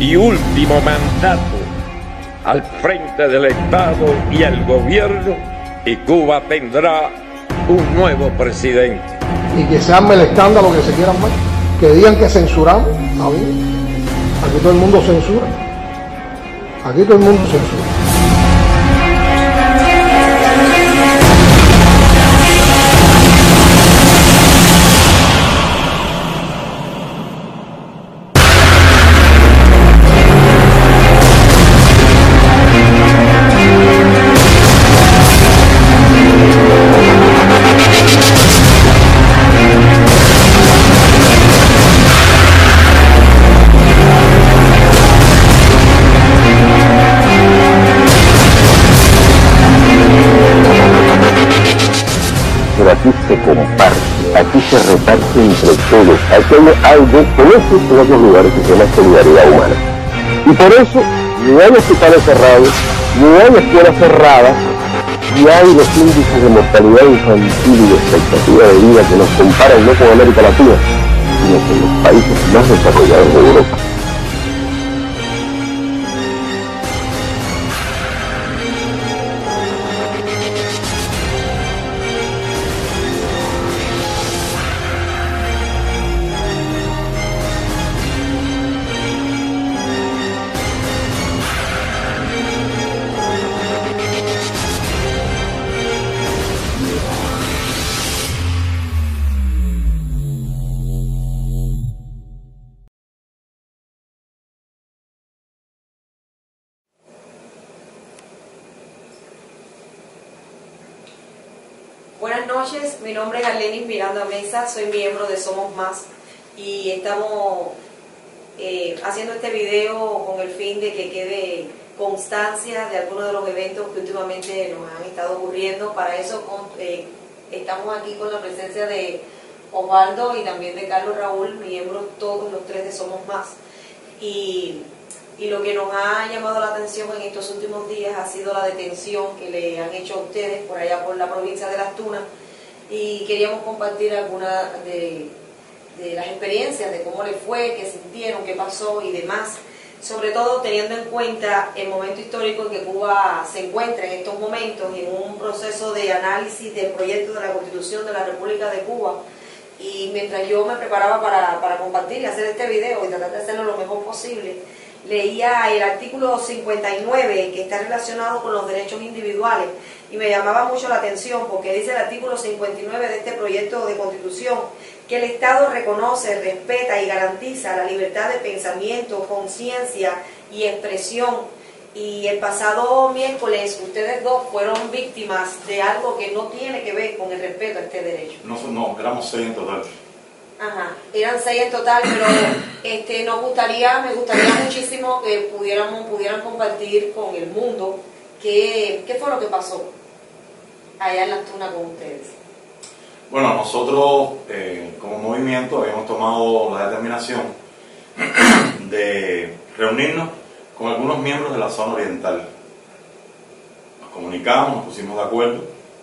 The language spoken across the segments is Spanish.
y último mandato al frente del Estado y el gobierno, y Cuba tendrá un nuevo presidente. Y que se arme el escándalo que se quieran más, que digan que censuramos. Aquí todo el mundo censura. Aquí todo el mundo censura. Pero aquí se comparte, aquí se reparte entre todos, aquí hay algo con estos en otros lugares que se llama solidaridad humana. Y por eso ni hay hospitales cerrados, ni hay escuelas cerradas, ni hay los índices de mortalidad infantil y de expectativa de vida que nos comparan no con América Latina, sino con los países más desarrollados de Europa. Buenas noches, mi nombre es Arlenis Miranda Mesa, soy miembro de Somos Más y estamos haciendo este video con el fin de que quede constancia de algunos de los eventos que últimamente nos han estado ocurriendo. Para eso estamos aquí con la presencia de Osvaldo y también de Carlos Raúl, miembros todos los tres de Somos Más. Y lo que nos ha llamado la atención en estos últimos días ha sido la detención que le han hecho a ustedes por allá por la provincia de Las Tunas, y queríamos compartir algunas de las experiencias de cómo les fue, qué sintieron, qué pasó y demás, sobre todo teniendo en cuenta el momento histórico en que Cuba se encuentra en estos momentos, en un proceso de análisis del proyecto de la Constitución de la República de Cuba. Y mientras yo me preparaba para compartir y hacer este video y tratar de hacerlo lo mejor posible, leía el artículo 59 que está relacionado con los derechos individuales y me llamaba mucho la atención porque dice el artículo 59 de este proyecto de Constitución que el Estado reconoce, respeta y garantiza la libertad de pensamiento, conciencia y expresión. Y el pasado miércoles ustedes dos fueron víctimas de algo que no tiene que ver con el respeto a este derecho. No, éramos 6 en total. Ajá, eran 6 en total, pero me gustaría muchísimo que pudieran compartir con el mundo qué fue lo que pasó allá en Las Tunas con ustedes. Bueno, nosotros como movimiento habíamos tomado la determinación de reunirnos con algunos miembros de la zona oriental. Nos comunicamos, nos pusimos de acuerdo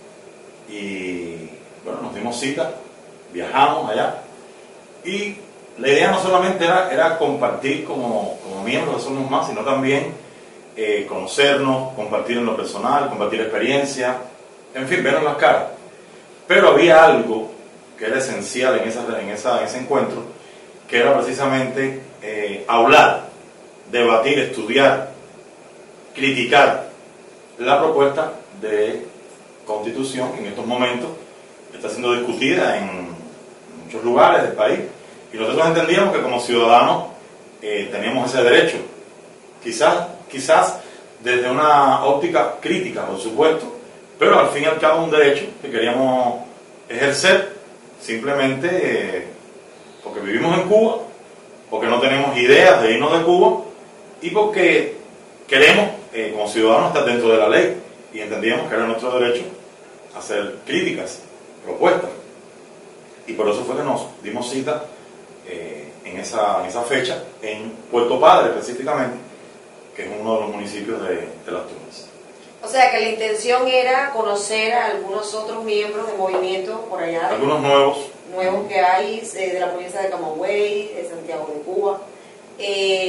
y bueno, nos dimos cita, viajamos allá. Y la idea no solamente era compartir como miembros de Somos Más, sino también conocernos, compartir en lo personal, compartir experiencias, en fin, vernos las caras. Pero había algo que era esencial en ese encuentro, que era precisamente hablar, debatir, estudiar, criticar la propuesta de Constitución que en estos momentos está siendo discutida en muchos lugares del país, y nosotros entendíamos que como ciudadanos teníamos ese derecho, quizás desde una óptica crítica, por supuesto, pero al fin y al cabo un derecho que queríamos ejercer simplemente porque vivimos en Cuba, porque no tenemos ideas de irnos de Cuba y porque queremos como ciudadanos estar dentro de la ley, y entendíamos que era nuestro derecho hacer críticas, propuestas. Y por eso fue que nos dimos cita en esa fecha en Puerto Padre específicamente, que es uno de los municipios de Las Tunas. O sea que la intención era conocer a algunos otros miembros del movimiento por allá. Algunos nuevos que hay de la provincia de Camagüey, de Santiago de Cuba.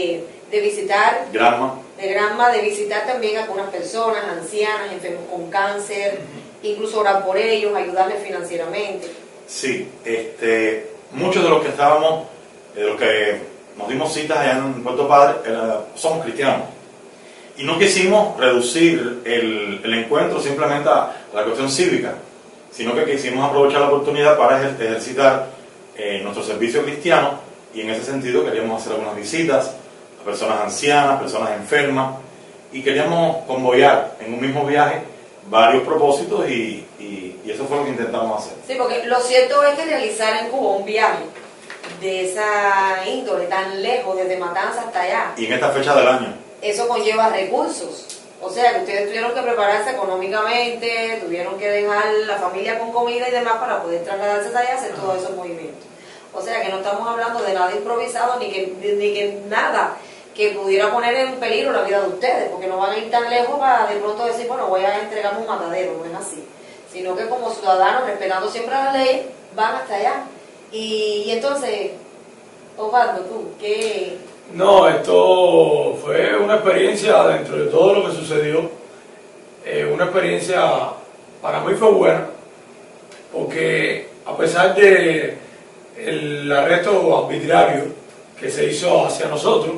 de visitar Granma. de visitar también a algunas personas, ancianas, enfermos con cáncer, incluso orar por ellos, ayudarles financieramente. Sí, muchos de los que estábamos, de los que nos dimos citas allá en Puerto Padre, somos cristianos. Y no quisimos reducir el encuentro simplemente a la cuestión cívica, sino que quisimos aprovechar la oportunidad para ejercitar nuestro servicio cristiano, y en ese sentido queríamos hacer algunas visitas a personas ancianas, personas enfermas, y queríamos convoyar en un mismo viaje varios propósitos, y eso fue lo que intentamos hacer. Sí, porque lo cierto es que realizar en Cuba un viaje de esa índole tan lejos, desde Matanzas hasta allá, Y en esta fecha del año, eso conlleva recursos. O sea, que ustedes tuvieron que prepararse económicamente, tuvieron que dejar la familia con comida y demás para poder trasladarse hasta allá y hacer todos esos movimientos. O sea, que no estamos hablando de nada improvisado, ni que nada que pudiera poner en peligro la vida de ustedes, porque no van a ir tan lejos para de pronto decir, bueno, voy a entregarme un matadero, no es así. Sino que como ciudadanos, respetando siempre las leyes, van hasta allá. Y entonces, Osvaldo, tú, ¿qué...? No, esto fue una experiencia dentro de todo lo que sucedió. Una experiencia para mí fue buena, porque a pesar de el arresto arbitrario que se hizo hacia nosotros,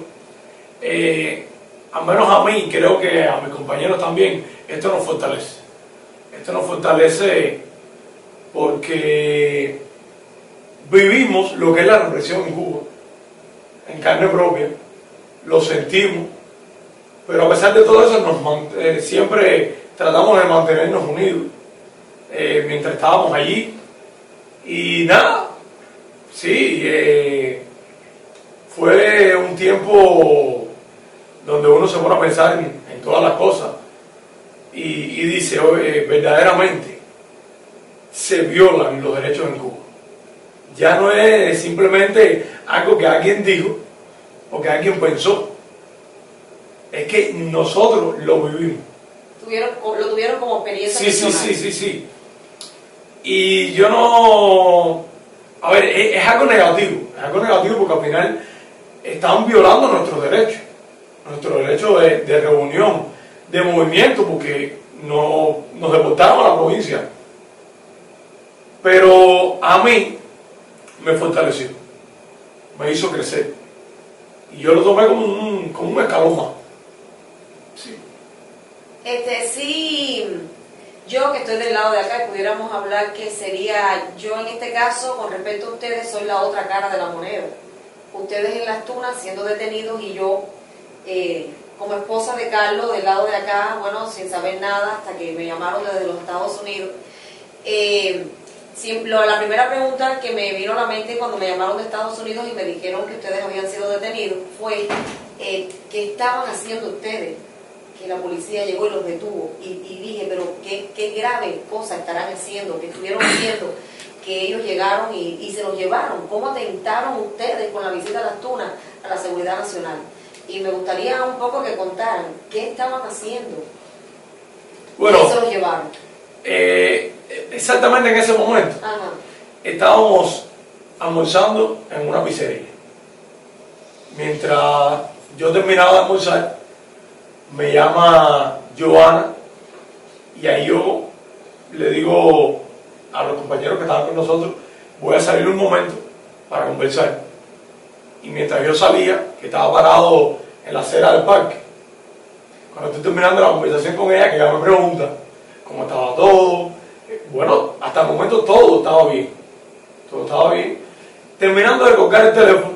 al menos a mí, creo que a mis compañeros también, esto nos fortalece. Esto nos fortalece porque vivimos lo que es la represión en Cuba, en carne propia, lo sentimos, pero a pesar de todo eso siempre tratamos de mantenernos unidos mientras estábamos allí. Y nada, sí, fue un tiempo donde uno se pone a pensar en todas las cosas y dice, verdaderamente se violan los derechos en Cuba. Ya no es simplemente algo que alguien dijo o que alguien pensó, es que nosotros lo vivimos. Lo tuvieron como experiencia personal. Sí. Y yo no... A ver, es algo negativo porque al final están violando nuestros derechos de reunión, de movimiento, porque nos deportaron a la provincia. Pero a mí me fortaleció, me hizo crecer, y yo lo tomé como un escalón más. Sí. Sí, yo que estoy del lado de acá, pudiéramos hablar que sería, yo en este caso, con respecto a ustedes, soy la otra cara de la moneda. Ustedes en Las Tunas siendo detenidos, y yo como esposa de Carlos del lado de acá, bueno, sin saber nada hasta que me llamaron desde los Estados Unidos. La primera pregunta que me vino a la mente cuando me llamaron de Estados Unidos y me dijeron que ustedes habían sido detenidos fue ¿qué estaban haciendo ustedes? Que la policía llegó y los detuvo, y dije, pero qué grave cosa estarán haciendo, que estuvieron haciendo, que ellos llegaron y se los llevaron. ¿Cómo atentaron ustedes con la visita a Las Tunas a la seguridad nacional? Y me gustaría un poco que contaran qué estaban haciendo. Bueno, ¿Qué se los llevaron? Exactamente en ese momento. Ajá. Estábamos almorzando en una pizzería. Mientras yo terminaba de almorzar, me llama Joana, y ahí yo le digo a los compañeros que estaban con nosotros, voy a salir un momento para conversar. Y mientras yo salía, que estaba parado en la acera del parque, cuando estoy terminando la conversación con ella, que ella me pregunta cómo estaba todo, bueno, hasta el momento todo estaba bien, terminando de colgar el teléfono,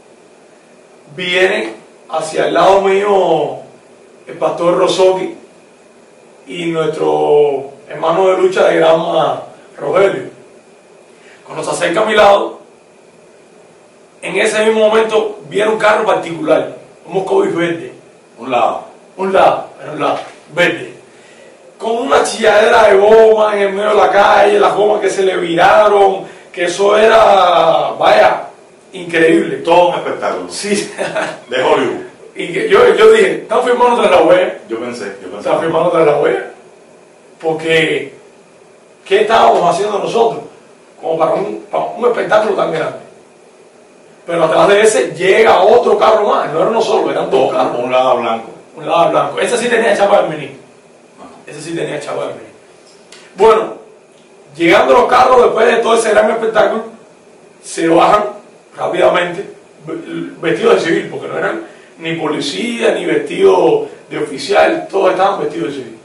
viene hacia el lado mío el pastor Rosoki y nuestro hermano de lucha de Granma, Rogelio. Cuando se acerca a mi lado, en ese mismo momento viene un carro particular, un Moscovich verde, un lado, verde, con una chilladera de goma en el medio de la calle, las gomas que se le viraron, que eso era, vaya, increíble. Todo un espectáculo. Sí. De Hollywood. Y que yo dije, ¿están firmando tras la huella? Yo pensé. ¿Están firmando tras la huella? Porque, ¿qué estábamos haciendo nosotros? Como para un espectáculo tan grande. pero atrás de ese llega otro carro más, no era uno solo, eran dos carros. Un lado blanco. Un lado blanco. Ese sí tenía chapa del mini. Ese sí tenía chapa del mini. Bueno, llegando los carros después de todo ese gran espectáculo, se bajan rápidamente, vestidos de civil, porque no eran ni policía, ni vestidos de oficial, todos estaban vestidos de civil.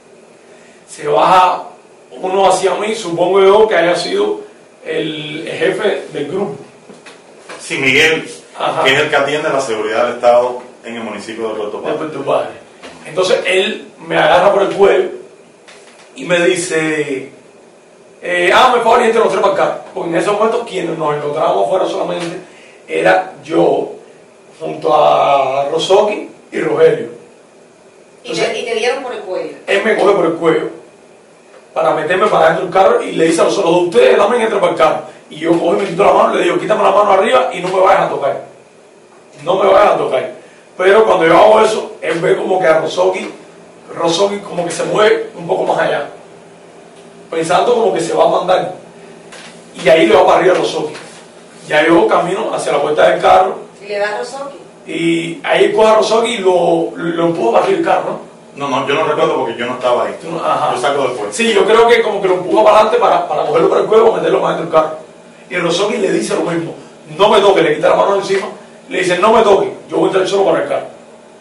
Se baja uno hacia mí, supongo yo que haya sido el jefe del grupo. Sí, Miguel, Ajá. que es el que atiende la seguridad del Estado en el municipio de Puerto De Padre. Puerto Padre. Entonces él me agarra por el cuello y me dice, hágame el favor y entre los tres para el carro. Porque en ese momento quienes nos encontrábamos afuera solamente era yo junto a Rosoki y Rogelio. Entonces, y te dieron por el cuello. él me coge por el cuello para meterme para dentro del carro y le dice a los otros dos, ustedes también entran para el carro. Y yo cojo y me quito la mano y le digo, quítame la mano arriba y no me vayas a tocar. No me vayas a tocar. Pero cuando yo hago eso, él ve como que a Rosoki como que se mueve un poco más allá, pensando como que se va a mandar. Y ahí le va para arriba a Rosoki. Ya yo camino hacia la puerta del carro. ¿Y le da a Rosoki? Y ahí coge a Rosoki y lo empuja para arriba el carro, ¿no? No, yo no recuerdo porque yo no estaba ahí. Ajá. Yo saco después. Sí, yo creo que como que lo empuja para adelante para cogerlo por el cuello y meterlo más dentro del carro. Y Rosoki le dice lo mismo, no me toque, le quita la mano de encima, le dice, no me toque, yo voy a entrar solo para el carro.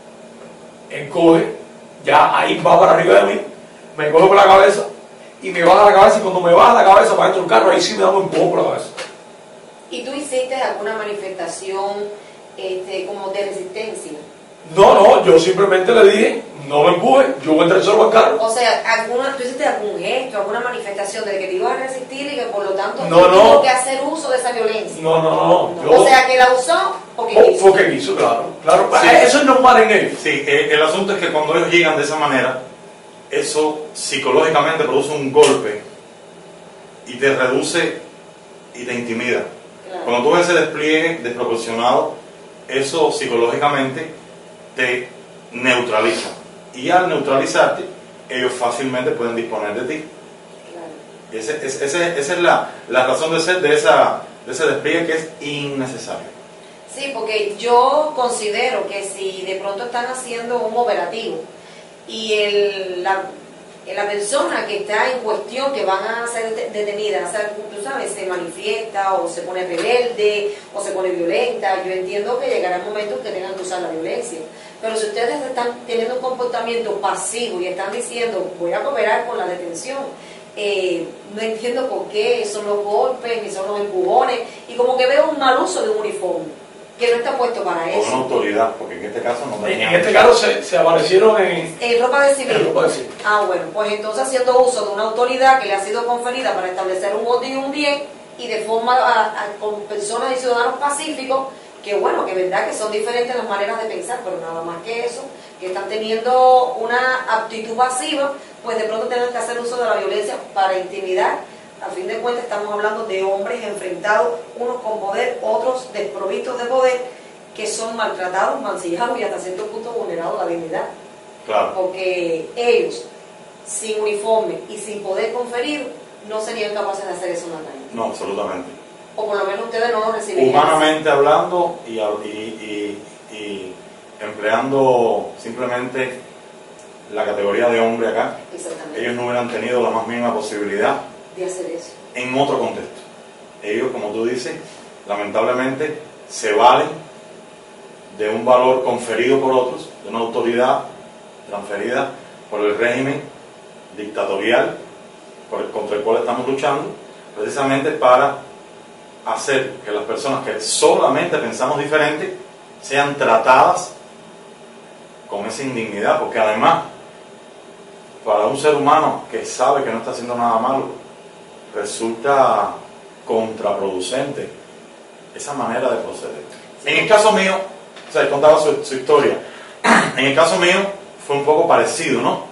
Él coge, ya ahí va para arriba de mí, me coge por la cabeza y me baja la cabeza, y cuando me baja la cabeza para dentro del carro, ahí sí me da un empujón por la cabeza. ¿Y tú hiciste alguna manifestación como de resistencia? No, yo simplemente le dije, no me empuje, yo voy a entrar solo al carro. O sea, ¿tú hiciste algún gesto, alguna manifestación de que te ibas a resistir y que por lo tanto No, tú no. tuvo que hacer uso de esa violencia? No. O sea, que la usó porque quiso. Porque quiso, claro. Sí. Eso es normal en ellos. Sí, el asunto es que cuando ellos llegan de esa manera, eso psicológicamente produce un golpe y te reduce y te intimida. Claro. Cuando tú ves ese despliegue desproporcionado, eso psicológicamente te neutraliza. Y al neutralizarte, ellos fácilmente pueden disponer de ti. Claro. Esa es la razón de ser de ese despliegue, que es innecesario. Sí, porque yo considero que si de pronto están haciendo un operativo y la persona que está en cuestión, que van a ser detenida, o sea, tú sabes, se manifiesta o se pone rebelde o se pone violenta, yo entiendo que llegará el momento en que tengan que usar la violencia. Pero si ustedes están teniendo un comportamiento pasivo y están diciendo, voy a cooperar con la detención, no entiendo por qué son los golpes ni son los empujones, y como que veo un mal uso de un uniforme que no está puesto para Con eso. una autoridad, porque en este caso no En tenían. este caso se aparecieron En ropa de civil. en ropa de civil. Ah, bueno, pues entonces haciendo uso de una autoridad que le ha sido conferida para establecer un orden y un bien, y de forma con personas y ciudadanos pacíficos, que bueno, que verdad que son diferentes las maneras de pensar, pero nada más que eso, que están teniendo una aptitud pasiva, pues de pronto tengan que hacer uso de la violencia para intimidar. A fin de cuentas estamos hablando de hombres enfrentados, unos con poder, otros desprovistos de poder, que son maltratados, mancillados y hasta cierto punto vulnerados la dignidad. Claro. Porque ellos, sin uniforme y sin poder conferir, no serían capaces de hacer eso en la calle. No, absolutamente. O por lo menos ustedes no lo recibirían. Humanamente hablando y empleando simplemente la categoría de hombre acá, Exactamente. ellos no hubieran tenido la más mínima posibilidad De hacer eso. en otro contexto. Ellos, como tú dices, lamentablemente se valen de un valor conferido por otros, de una autoridad transferida por el régimen dictatorial contra el cual estamos luchando, precisamente para hacer que las personas que solamente pensamos diferente sean tratadas con esa indignidad, porque además, para un ser humano que sabe que no está haciendo nada malo, resulta contraproducente esa manera de proceder. En el caso mío, o sea, él contaba su historia, en el caso mío fue un poco parecido, ¿no?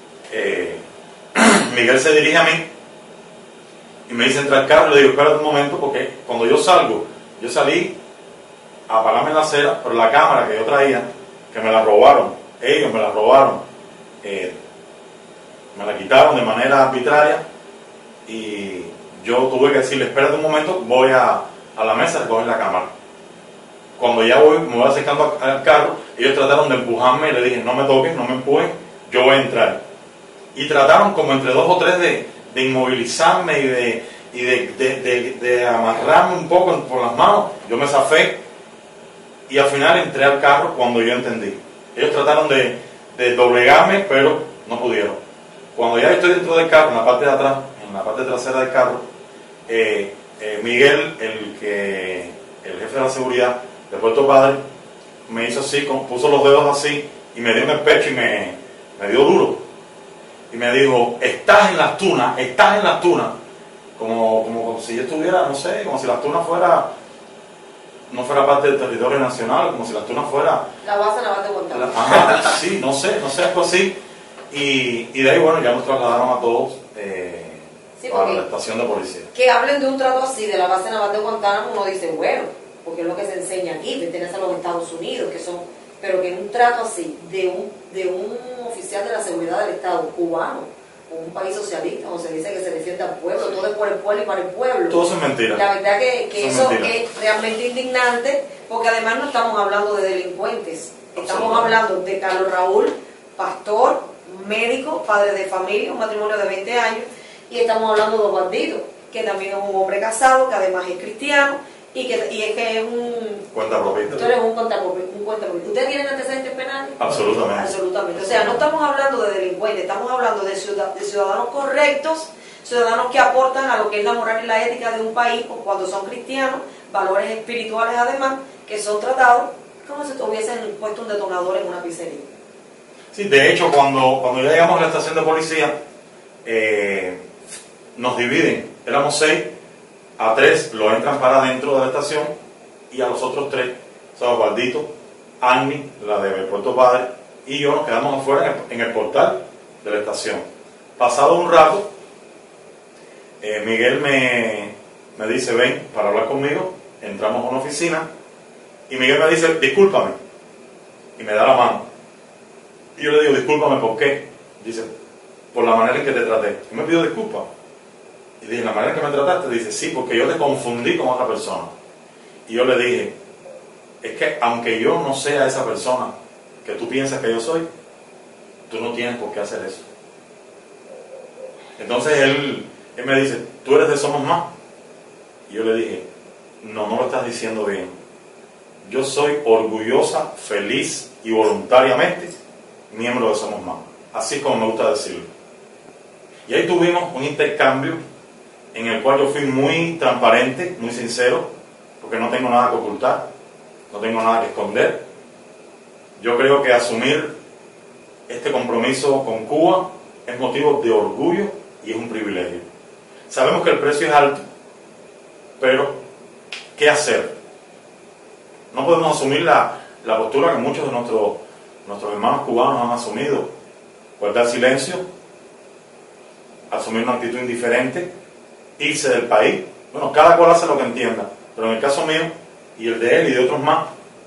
Miguel se dirige a mí y me dice, entra al carro, y le digo, espérate un momento, porque cuando yo salí a apagarme en la acera, pero la cámara que yo traía, que me la robaron, ellos me la robaron, me la quitaron de manera arbitraria, y yo tuve que decirle, espérate un momento, voy a la mesa a recoger la cámara. cuando ya me voy acercando al carro, ellos trataron de empujarme y le dije, no me toquen, no me empujen, yo voy a entrar. Y trataron como entre 2 o 3 de inmovilizarme y de amarrarme un poco por las manos. Yo me zafé y al final entré al carro cuando yo entendí. Ellos trataron de doblegarme, pero no pudieron. Cuando ya estoy dentro del carro, en la parte de atrás, en la parte trasera del carro, Miguel, el jefe de la seguridad de Puerto Padre, me hizo así, puso los dedos así y me dio en el pecho y me dio duro. Y me dijo, estás en las tunas, como si yo estuviera, no sé, como si las tunas no fuera parte del territorio nacional, como si las tunas fuera... La base naval de Guantánamo. Ajá, sí, no sé, algo así. Y de ahí, bueno, ya nos trasladaron a todos a la estación de policía. Que hablen de un trato así, de la base naval de Guantánamo, uno dice, bueno, porque es lo que se enseña aquí, pertenece a los Estados Unidos, que son... Pero que en un trato así, de un oficial de la seguridad del Estado cubano, un país socialista, donde se dice que se defiende al pueblo, todo es por el pueblo y para el pueblo. Todo eso es mentira. La verdad que eso es realmente indignante, porque además no estamos hablando de delincuentes, estamos hablando de Carlos Raúl, pastor, médico, padre de familia, un matrimonio de 20 años, y estamos hablando de Osvaldito, que también es un hombre casado, que además es cristiano, y es que es un... Cuentapropisto. Tú eres un cuentapropisto. ¿Ustedes tienen antecedentes penales? Absolutamente. Absolutamente. O sea, no estamos hablando de delincuentes, estamos hablando de ciudadanos correctos, ciudadanos que aportan a lo que es la moral y la ética de un país, cuando son cristianos, valores espirituales además, que son tratados como si tuviesen puesto un detonador en una pizzería. Sí, de hecho, cuando ya llegamos a la estación de policía, nos dividen. Éramos 6, a 3 lo entran para dentro de la estación y a los otros 3, o sea, Osvaldito, Annie, la de Puerto Padre, y yo nos quedamos afuera en el portal de la estación. Pasado un rato, Miguel me dice, ven para hablar conmigo. Entramos a una oficina y Miguel me dice, discúlpame, y me da la mano. Y yo le digo, discúlpame, ¿por qué? Dice, por la manera en que te traté. Y me pidió disculpas. Y dije, ¿la manera en que me trataste? Dice, sí, porque yo te confundí con otra persona. Y yo le dije, es que aunque yo no sea esa persona que tú piensas que yo soy, tú no tienes por qué hacer eso. Entonces él me dice, ¿tú eres de Somos Más? Y yo le dije, no lo estás diciendo bien. Yo soy orgullosa, feliz y voluntariamente miembro de Somos Más. Así como me gusta decirlo. Y ahí tuvimos un intercambio en el cual yo fui muy transparente, muy sincero, porque no tengo nada que ocultar, no tengo nada que esconder. Yo creo que asumir este compromiso con Cuba es motivo de orgullo y es un privilegio. Sabemos que el precio es alto, pero ¿qué hacer? No podemos asumir la postura que muchos de nuestros hermanos cubanos han asumido, guardar silencio, asumir una actitud indiferente, irse del país. Bueno, cada cual hace lo que entienda, pero en el caso mío y el de él y de otros más,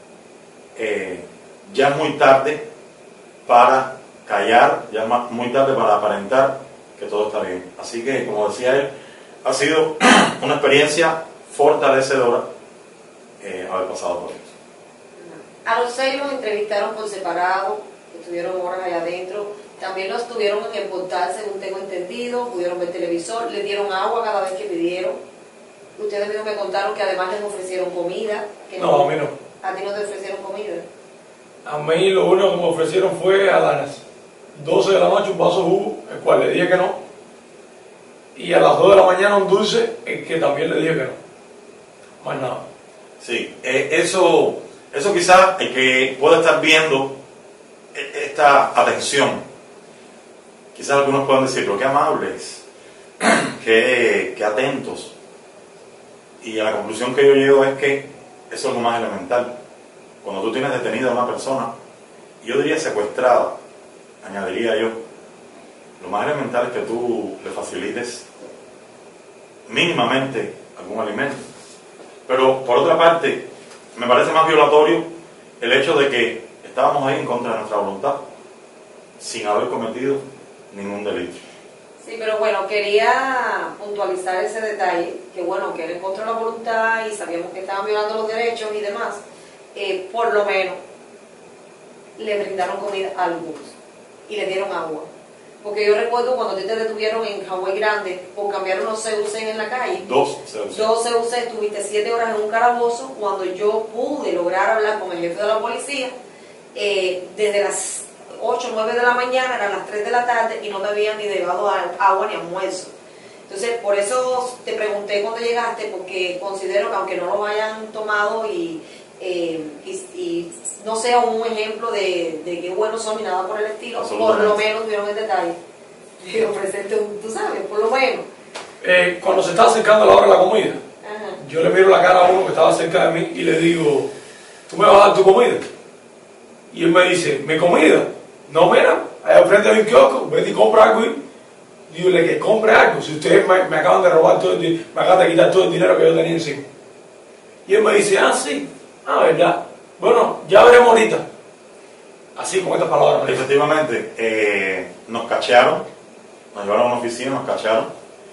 ya es muy tarde para callar, ya es muy tarde para aparentar que todo está bien. Así que, como decía él, ha sido una experiencia fortalecedora haber pasado por eso. A los 6 los entrevistaron por separado, estuvieron horas allá adentro, también los tuvieron en el portal, según tengo entendido, pudieron ver televisor, les dieron agua cada vez que pidieron. Ustedes mismos me contaron que además les ofrecieron comida. Que no, a mí no. ¿A ti no te ofrecieron comida? A mí lo único que me ofrecieron fue a las 12 de la noche un vaso de jugo, el cual le dije que no. Y a las 2 de la mañana un dulce, el que también le dije que no. Más nada. Sí, eso quizás el que pueda estar viendo esta atención, quizás algunos puedan decir, pero qué amables, qué atentos. Y a la conclusión que yo llego es que eso es lo más elemental. Cuando tú tienes detenida a una persona, yo diría secuestrada, añadiría yo, lo más elemental es que tú le facilites mínimamente algún alimento. Pero por otra parte, me parece más violatorio el hecho de que estábamos ahí en contra de nuestra voluntad, sin haber cometido ningún delito. Sí, pero bueno, quería puntualizar ese detalle, que bueno, que era en contra de la voluntad y sabíamos que estaban violando los derechos y demás, por lo menos le brindaron comida a algunos y le dieron agua. Porque yo recuerdo cuando te detuvieron en Hawái Grande por cambiar unos CUC en la calle. Dos CUC. Dos CUC, estuviste 7 horas en un calabozo. Cuando yo pude lograr hablar con el jefe de la policía, desde las 8 o 9 de la mañana, eran las 3 de la tarde y no me habían ni llevado agua ni almuerzo. Entonces, por eso te pregunté cuando llegaste, porque considero que aunque no lo hayan tomado y no sea un ejemplo de qué buenos son ni nada por el estilo, por lo menos vieron el detalle. Pero presente, tú sabes, por lo menos. Cuando se está acercando la hora de la comida, Ajá. yo le miro la cara a uno que estaba cerca de mí y le digo, ¿tú me vas a dar tu comida? Y él me dice, ¿mi comida? No, mira, allá al frente hay un kiosco, vete y compra algo. Dígale que compre algo, si ustedes me acaban de robar todo el dinero, me acaban de quitar todo el dinero que yo tenía encima. Y él me dice, sí, verdad, bueno, ya veremos ahorita. Así con estas palabras. Efectivamente, nos cachearon, nos llevaron a una oficina, nos cachearon.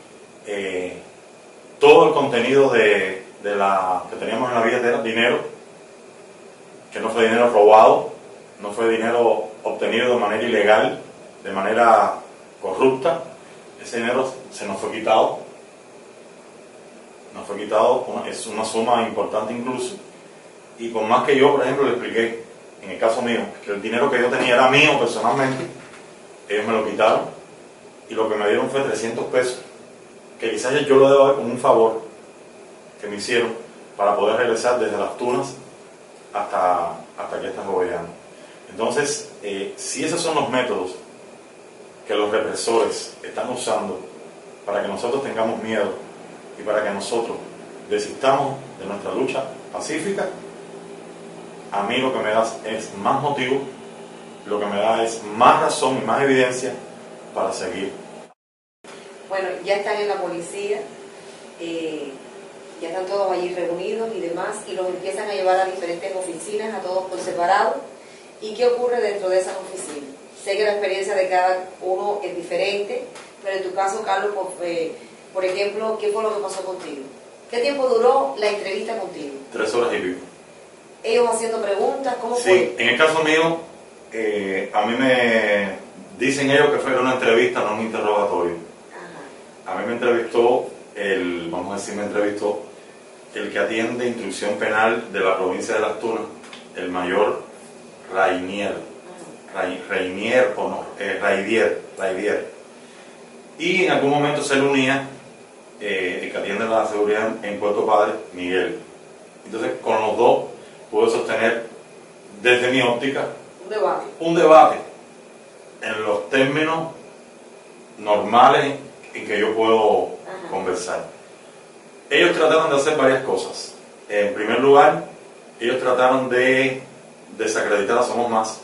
Todo el contenido que teníamos en la billetera, dinero, que no fue dinero robado, no fue dinero obtenido de manera ilegal, de manera corrupta. Ese dinero se nos fue quitado. Nos fue quitado, es una suma importante incluso. Y por más que yo, por ejemplo, le expliqué, en el caso mío, que el dinero que yo tenía era mío personalmente, ellos me lo quitaron y lo que me dieron fue 300 pesos, que quizás yo lo debo ver como un favor que me hicieron para poder regresar desde Las Tunas hasta aquí, hasta Jovellanos. Entonces, si esos son los métodos que los represores están usando para que nosotros tengamos miedo y para que nosotros desistamos de nuestra lucha pacífica, a mí lo que me da es más motivo, lo que me da es más razón y más evidencia para seguir. Bueno, ya están en la policía, ya están todos allí reunidos y demás, y los empiezan a llevar a diferentes oficinas, a todos por separado. ¿Y qué ocurre dentro de esas oficinas? Sé que la experiencia de cada uno es diferente, pero en tu caso, Carlos, por ejemplo, ¿qué fue lo que pasó contigo? ¿Qué tiempo duró la entrevista contigo? 3 horas y pico. Ellos haciendo preguntas, ¿cómo fue? Sí, en el caso mío, a mí me dicen ellos que fue una entrevista, no un interrogatorio. Ajá. A mí me entrevistó el que atiende instrucción penal de la provincia de Las Tunas, el mayor Raidier. Y en algún momento se le unía el que atiende la seguridad en Puerto Padre, Miguel. Entonces, con los dos puedo sostener desde mi óptica un debate en los términos normales en que yo puedo conversar. Ellos trataron de hacer varias cosas. En primer lugar, ellos trataron de desacreditar a Somos Más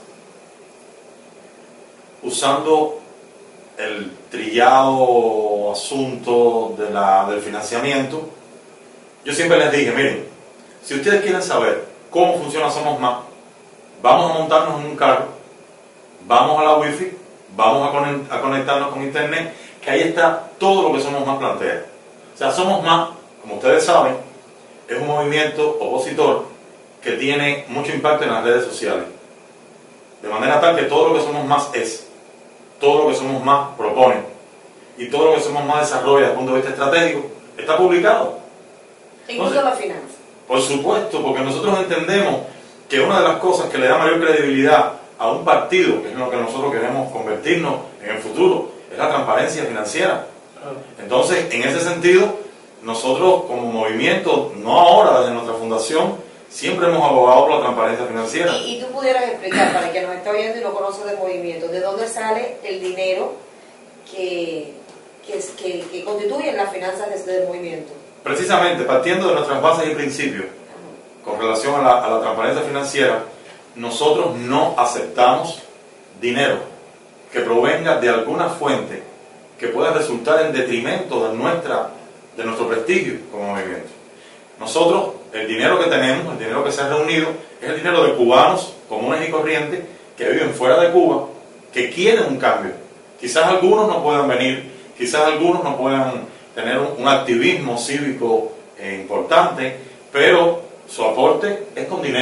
usando el trillado asunto del financiamiento. Yo siempre les dije, miren, si ustedes quieren saber cómo funciona Somos Más, vamos a montarnos en un carro, vamos a la wifi, vamos a conectarnos con internet, que ahí está todo lo que Somos Más plantea. O sea, Somos Más, como ustedes saben, es un movimiento opositor que tiene mucho impacto en las redes sociales, de manera tal que todo lo que Somos Más es, todo lo que Somos Más propone y todo lo que Somos Más desarrolla desde el punto de vista estratégico está publicado. Incluso la finanza. Por supuesto, porque nosotros entendemos que una de las cosas que le da mayor credibilidad a un partido, que es lo que nosotros queremos convertirnos en el futuro, es la transparencia financiera. Entonces, en ese sentido, nosotros como movimiento, no ahora desde nuestra fundación, siempre hemos abogado por la transparencia financiera. Y tú pudieras explicar, para el que nos está oyendo y no conoce del movimiento, ¿de dónde sale el dinero que constituye las finanzas del movimiento? Precisamente, partiendo de nuestras bases y principios, con relación a la transparencia financiera, nosotros no aceptamos dinero que provenga de alguna fuente que pueda resultar en detrimento de nuestro prestigio como movimiento. Nosotros, el dinero que tenemos, el dinero que se ha reunido, es el dinero de cubanos comunes y corrientes que viven fuera de Cuba, que quieren un cambio. Quizás algunos no puedan venir, quizás algunos no puedan tener un activismo cívico importante, pero su aporte es con dinero.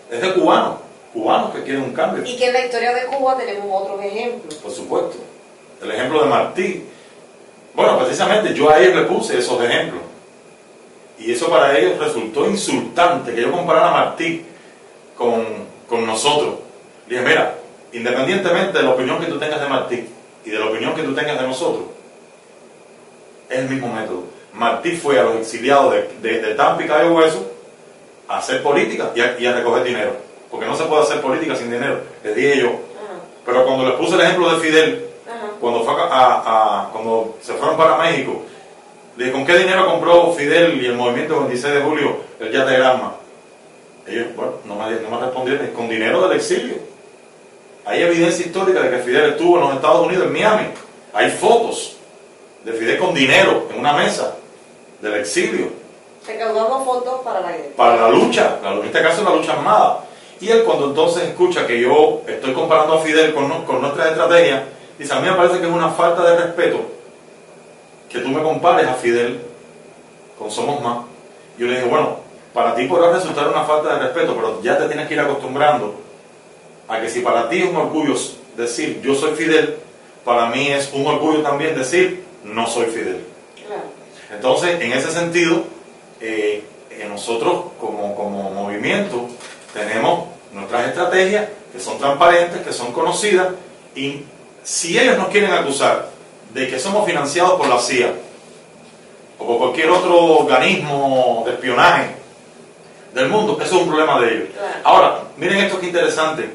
es de cubanos que quieren un cambio. Y que en la historia de Cuba tenemos otros ejemplos. Por supuesto. El ejemplo de Martí. Bueno, precisamente yo a ellos le puse esos ejemplos. Y eso para ellos resultó insultante, que yo comparara a Martí con nosotros. Le dije, mira, independientemente de la opinión que tú tengas de Martí y de la opinión que tú tengas de nosotros, es el mismo método. Martí fue a los exiliados de Tampa y Cayo Hueso a hacer política y a recoger dinero. Porque no se puede hacer política sin dinero, les dije yo. Pero cuando les puse el ejemplo de Fidel, cuando se fueron para México, le dije, ¿con qué dinero compró Fidel y el movimiento 26 de julio el yate Granma? Ellos, bueno, no me respondieron, con dinero del exilio. Hay evidencia histórica de que Fidel estuvo en los Estados Unidos, en Miami. Hay fotos de Fidel con dinero en una mesa del exilio. Recaudando fondos para la guerra. Para la lucha, en este caso la lucha armada. Y él, cuando entonces escucha que yo estoy comparando a Fidel con nuestra estrategia, dice, a mí me parece que es una falta de respeto que tú me compares a Fidel con Somos Más. Yo le dije, bueno, para ti podrá resultar una falta de respeto, pero ya te tienes que ir acostumbrando a que si para ti es un orgullo decir yo soy Fidel, para mí es un orgullo también decir no soy Fidel. Claro. Entonces, en ese sentido, nosotros como movimiento tenemos nuestras estrategias que son transparentes, que son conocidas, y si ellos nos quieren acusar de que somos financiados por la CIA o por cualquier otro organismo de espionaje del mundo, eso es un problema de ellos. Claro. Ahora, miren esto que interesante.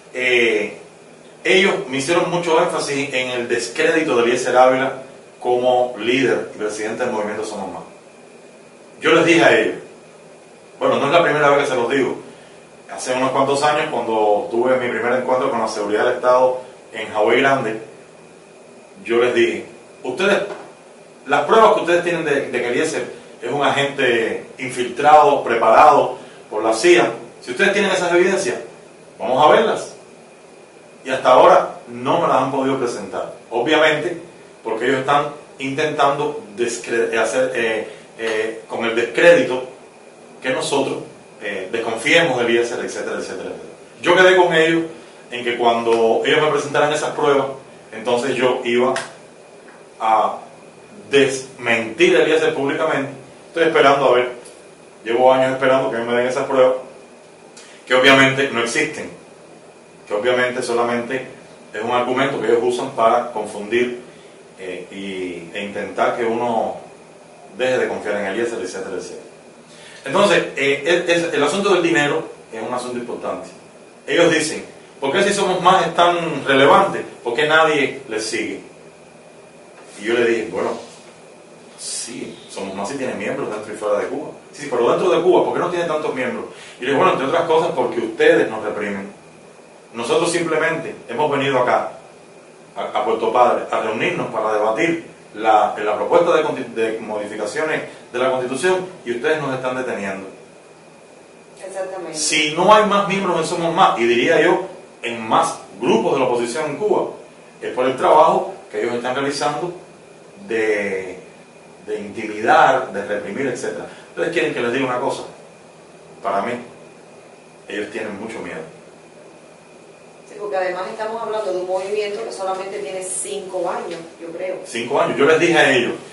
Ellos me hicieron mucho énfasis en el descrédito de Eliezer Ávila como líder y presidente del movimiento Somos Más. Yo les dije a ellos, bueno, no es la primera vez que se los digo, hace unos cuantos años, cuando tuve mi primer encuentro con la seguridad del Estado en Hawái Grande, yo les dije, ustedes, las pruebas que ustedes tienen de que Eliezer es un agente infiltrado, preparado por la CIA, si ustedes tienen esas evidencias, vamos a verlas. Y hasta ahora no me las han podido presentar. Obviamente, porque ellos están intentando hacer con el descrédito que nosotros desconfiemos de Eliezer, etcétera, etcétera, etcétera. Yo quedé con ellos en que cuando ellos me presentaran esas pruebas, entonces yo iba a desmentir a Eliezer públicamente. Estoy esperando a ver, llevo años esperando que me den esas pruebas, que obviamente no existen, que obviamente solamente es un argumento que ellos usan para confundir e intentar que uno deje de confiar en Eliezer, etcétera, etcétera. Entonces, el asunto del dinero es un asunto importante. Ellos dicen, ¿por qué si Somos Más es tan relevante? ¿Por qué nadie les sigue? Y yo le dije, bueno, sí, Somos Más sí tiene miembros dentro y fuera de Cuba. Sí, pero dentro de Cuba, ¿por qué no tiene tantos miembros? Y le dije, bueno, entre otras cosas porque ustedes nos reprimen. Nosotros simplemente hemos venido acá, a Puerto Padre, a reunirnos para debatir la propuesta de modificaciones de la Constitución y ustedes nos están deteniendo. Exactamente. Si no hay más miembros en Somos Más, y diría yo, en más grupos de la oposición en Cuba, es por el trabajo que ellos están realizando de intimidar, de reprimir, etc. Ustedes quieren que les diga una cosa. Para mí, ellos tienen mucho miedo. Sí, porque además estamos hablando de un movimiento que solamente tiene 5 años, yo creo. 5 años. Yo les dije a ellos,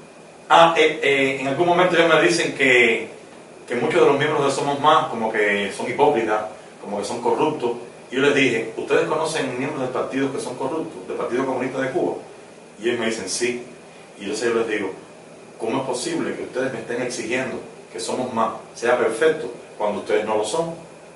en algún momento ellos me dicen que muchos de los miembros de Somos Más como que son hipócritas, como que son corruptos. Y yo les dije, ¿ustedes conocen miembros de partidos que son corruptos, del Partido Comunista de Cuba? Y ellos me dicen, sí. Y yo les digo, ¿cómo es posible que ustedes me estén exigiendo que Somos Más sea perfecto cuando ustedes no lo son?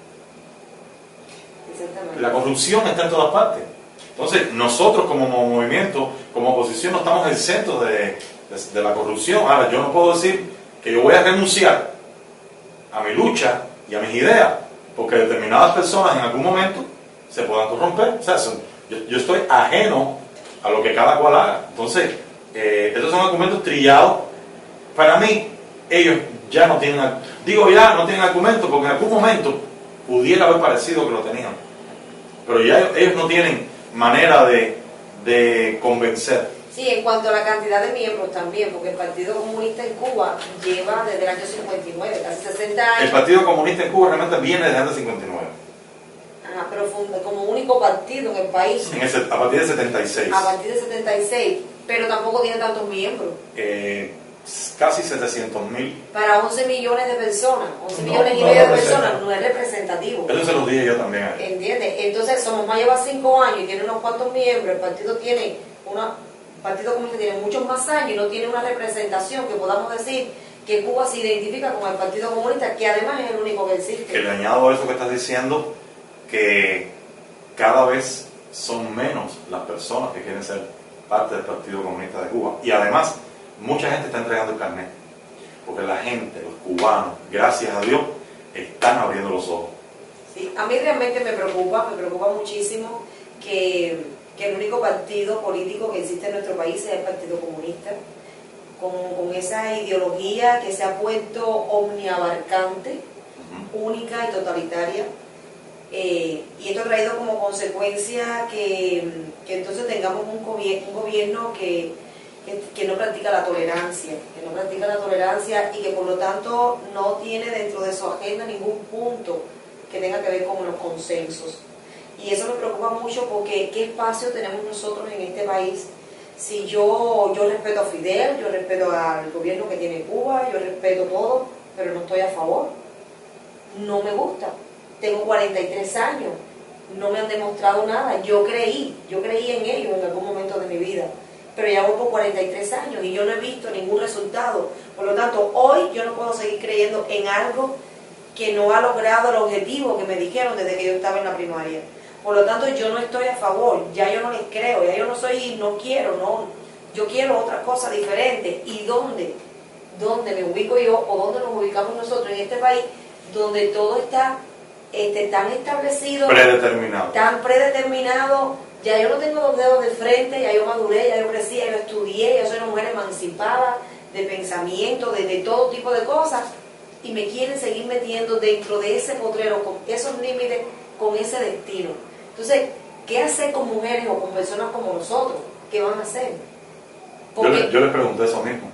Exactamente. La corrupción está en todas partes. Entonces, nosotros como movimiento, como oposición, no estamos exentos de la corrupción. Ahora, yo no puedo decir que yo voy a renunciar a mi lucha y a mis ideas, porque determinadas personas en algún momento se puedan corromper. O sea, yo estoy ajeno a lo que cada cual haga. Entonces, estos son argumentos trillados. Para mí, ellos ya no tienen, no tienen argumentos, porque en algún momento pudiera haber parecido que lo tenían. Pero ya ellos no tienen manera de convencer. Sí, en cuanto a la cantidad de miembros también, porque el Partido Comunista en Cuba lleva desde el año 59, casi 60 años. El Partido Comunista en Cuba realmente viene desde antes de 59. Ajá, pero como único partido en el país. A partir de 76. A partir de 76, pero tampoco tiene tantos miembros. Casi 700.000. Para 11 millones de personas, 11 No, millones y no medio de representa. personas, no es representativo. Eso se lo dije yo también a él. ¿Entiendes? Entonces, Somos Más lleva 5 años y tiene unos cuantos miembros, el partido Comunista tiene muchos más años y no tiene una representación que podamos decir que Cuba se identifica con el Partido Comunista, que además es el único que existe. Que le añado a eso que estás diciendo, que cada vez son menos las personas que quieren ser parte del Partido Comunista de Cuba. Y además, mucha gente está entregando el carnet. Porque la gente, los cubanos, gracias a Dios, están abriendo los ojos. Sí, a mí realmente me preocupa muchísimo que el único partido político que existe en nuestro país sea el Partido Comunista, con esa ideología que se ha vuelto omniabarcante, única y totalitaria. Y esto ha traído como consecuencia que entonces tengamos un gobierno que no practica la tolerancia, y que por lo tanto no tiene dentro de su agenda ningún punto que tenga que ver con los consensos. Y eso me preocupa mucho porque ¿qué espacio tenemos nosotros en este país? Si yo respeto a Fidel, yo respeto al gobierno que tiene Cuba, yo respeto todo, pero no estoy a favor. No me gusta. Tengo 43 años, no me han demostrado nada. Yo creí en ellos en algún momento de mi vida, pero ya voy por 43 años y yo no he visto ningún resultado. Por lo tanto, hoy yo no puedo seguir creyendo en algo que no ha logrado el objetivo que me dijeron desde que yo estaba en la primaria. Por lo tanto, yo no estoy a favor, ya yo no les creo, ya yo no quiero, yo quiero otra cosa diferente. ¿Y dónde me ubico yo o dónde nos ubicamos nosotros en este país, donde todo está tan establecido, tan predeterminado? Ya yo no tengo los dedos de frente, ya yo maduré, ya yo crecí, ya yo estudié, ya soy una mujer emancipada de pensamiento, de todo tipo de cosas, y me quieren seguir metiendo dentro de ese potrero, con esos límites, con ese destino. Entonces, ¿qué hacer con mujeres o con personas como nosotros? ¿Qué van a hacer? Yo les pregunté eso mismo.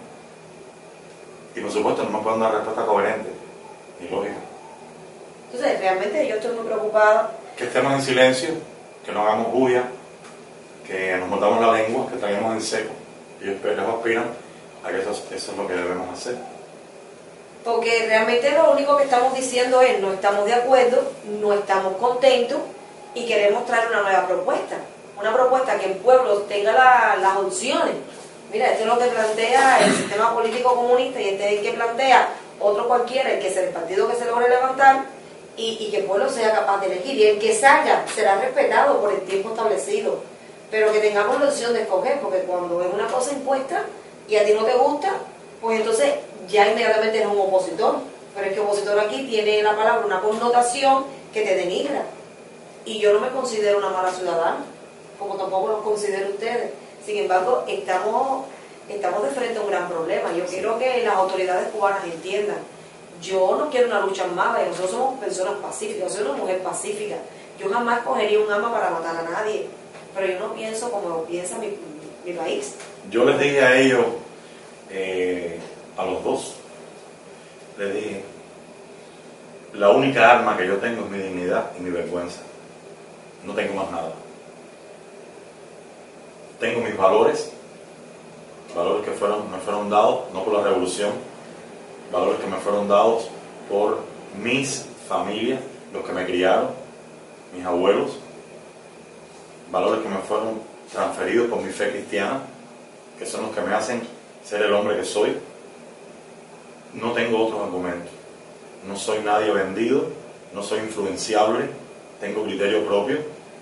Y por supuesto no me pueden dar una respuesta coherente ni lógica. Entonces, realmente yo estoy muy preocupada. Que estemos en silencio, que no hagamos bulla, que nos mordamos la lengua, que traigamos en seco. Ellos aspiran a que eso es lo que debemos hacer. Porque realmente lo único que estamos diciendo es no estamos de acuerdo, no estamos contentos y queremos traer una nueva propuesta. Una propuesta que el pueblo tenga las opciones. Mira, esto es lo que plantea el sistema político comunista y este es el que plantea otro cualquiera, el partido que se logre levantar y que el pueblo sea capaz de elegir. Y el que salga será respetado por el tiempo establecido. Pero que tengamos la opción de escoger, porque cuando es una cosa impuesta y a ti no te gusta, pues entonces ya inmediatamente eres un opositor. Pero es que opositor aquí tiene la palabra una connotación que te denigra. Y yo no me considero una mala ciudadana, como tampoco los considero ustedes. Sin embargo, estamos de frente a un gran problema. Yo quiero que las autoridades cubanas entiendan. Yo no quiero una lucha armada, y nosotros somos personas pacíficas, yo soy una mujer pacífica. Yo jamás cogería un arma para matar a nadie, pero yo no pienso como piensa mi país. Yo les dije a ellos, a los dos, les dije, la única arma que yo tengo es mi dignidad y mi vergüenza. No tengo más nada. Tengo mis valores que me fueron dados, no por la revolución, valores que me fueron dados por mis familias, los que me criaron, mis abuelos, valores que me fueron transferidos por mi fe cristiana, que son los que me hacen ser el hombre que soy. No tengo otros argumentos. No soy nadie vendido, no soy influenciable, tengo criterio propio,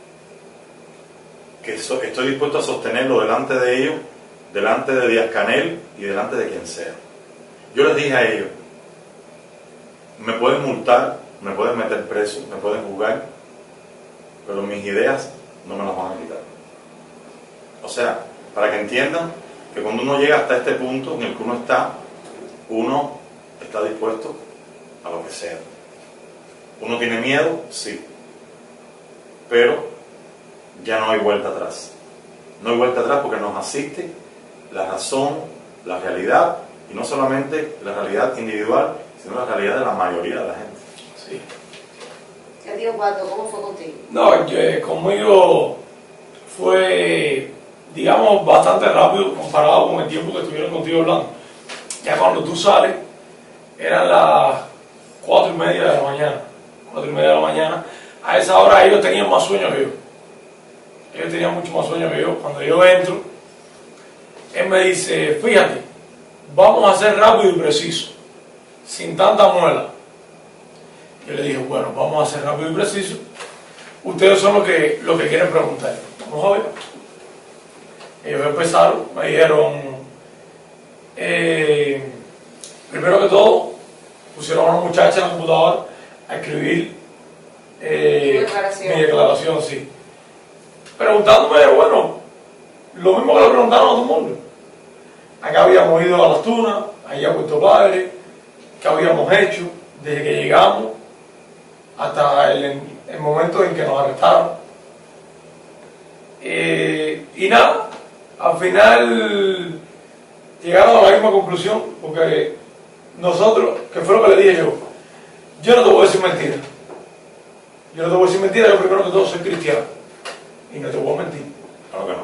que estoy dispuesto a sostenerlo delante de ellos, delante de Díaz-Canel y delante de quien sea. Yo les dije a ellos, me pueden multar, me pueden meter preso, me pueden juzgar, pero mis ideas no me las van a quitar. O sea, para que entiendan que cuando uno llega hasta este punto en el que uno está dispuesto a lo que sea. ¿Uno tiene miedo? Sí. Pero ya no hay vuelta atrás. No hay vuelta atrás porque nos asiste la razón, la realidad, y no solamente la realidad individual, sino la realidad de la mayoría de la gente. Sí. ¿Qué tío Pato, cómo fue contigo? No, conmigo fue, digamos, bastante rápido comparado con el tiempo que estuvieron contigo hablando. Ya cuando tú sales, eran las 4:30 de la mañana. 4:30 de la mañana. A esa hora ellos tenían más sueño que yo. Ellos tenían mucho más sueño que yo. Cuando yo entro, él me dice, fíjate, vamos a ser rápido y preciso, sin tanta muela. Yo le dije, bueno, vamos a ser rápido y preciso. Ustedes son los que quieren preguntar. Vamos a ver. Ellos empezaron, me dijeron, primero que todo, pusieron a una muchacha en la computadora a escribir mi declaración, sí. Preguntándome, bueno, lo mismo que le preguntaron a todo el mundo. Acá habíamos ido a Las Tunas, allá a Puerto Padre, que habíamos hecho desde que llegamos hasta el momento en que nos arrestaron. Y nada, al final llegaron a la misma conclusión, porque nosotros, que fue lo que le dije yo no te voy a decir mentira. Yo no te voy a decir mentira, yo primero que todo soy cristiano. Y no te voy a mentir. Claro que no.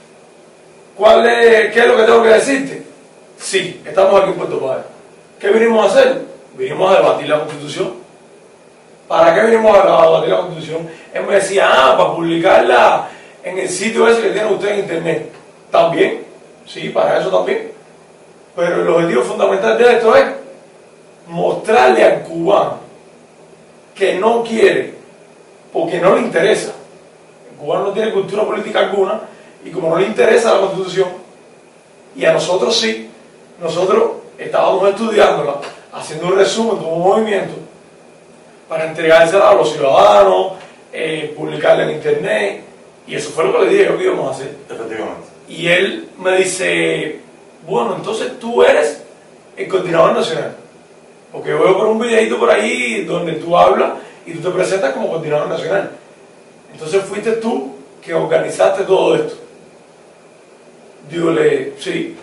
¿Qué es lo que tengo que decirte? Sí, estamos aquí en Puerto Padre. ¿Qué vinimos a hacer? Vinimos a debatir la Constitución. ¿Para qué vinimos a debatir la Constitución? Él me decía, para publicarla en el sitio ese que tiene usted en internet. También, sí, para eso también. Pero el objetivo fundamental de esto es mostrarle al cubano que no quiere, porque no le interesa. El cubano no tiene cultura política alguna, y como no le interesa la Constitución, y a nosotros sí, nosotros estábamos estudiándola, haciendo un resumen como movimiento, para entregársela a los ciudadanos, publicarla en internet, y eso fue lo que le dije que íbamos a hacer. Efectivamente. Y él me dice, bueno, entonces tú eres el coordinador nacional, porque yo veo por un videito por ahí donde tú hablas y tú te presentas como coordinador nacional. Entonces fuiste tú que organizaste todo esto. Dígole, sí.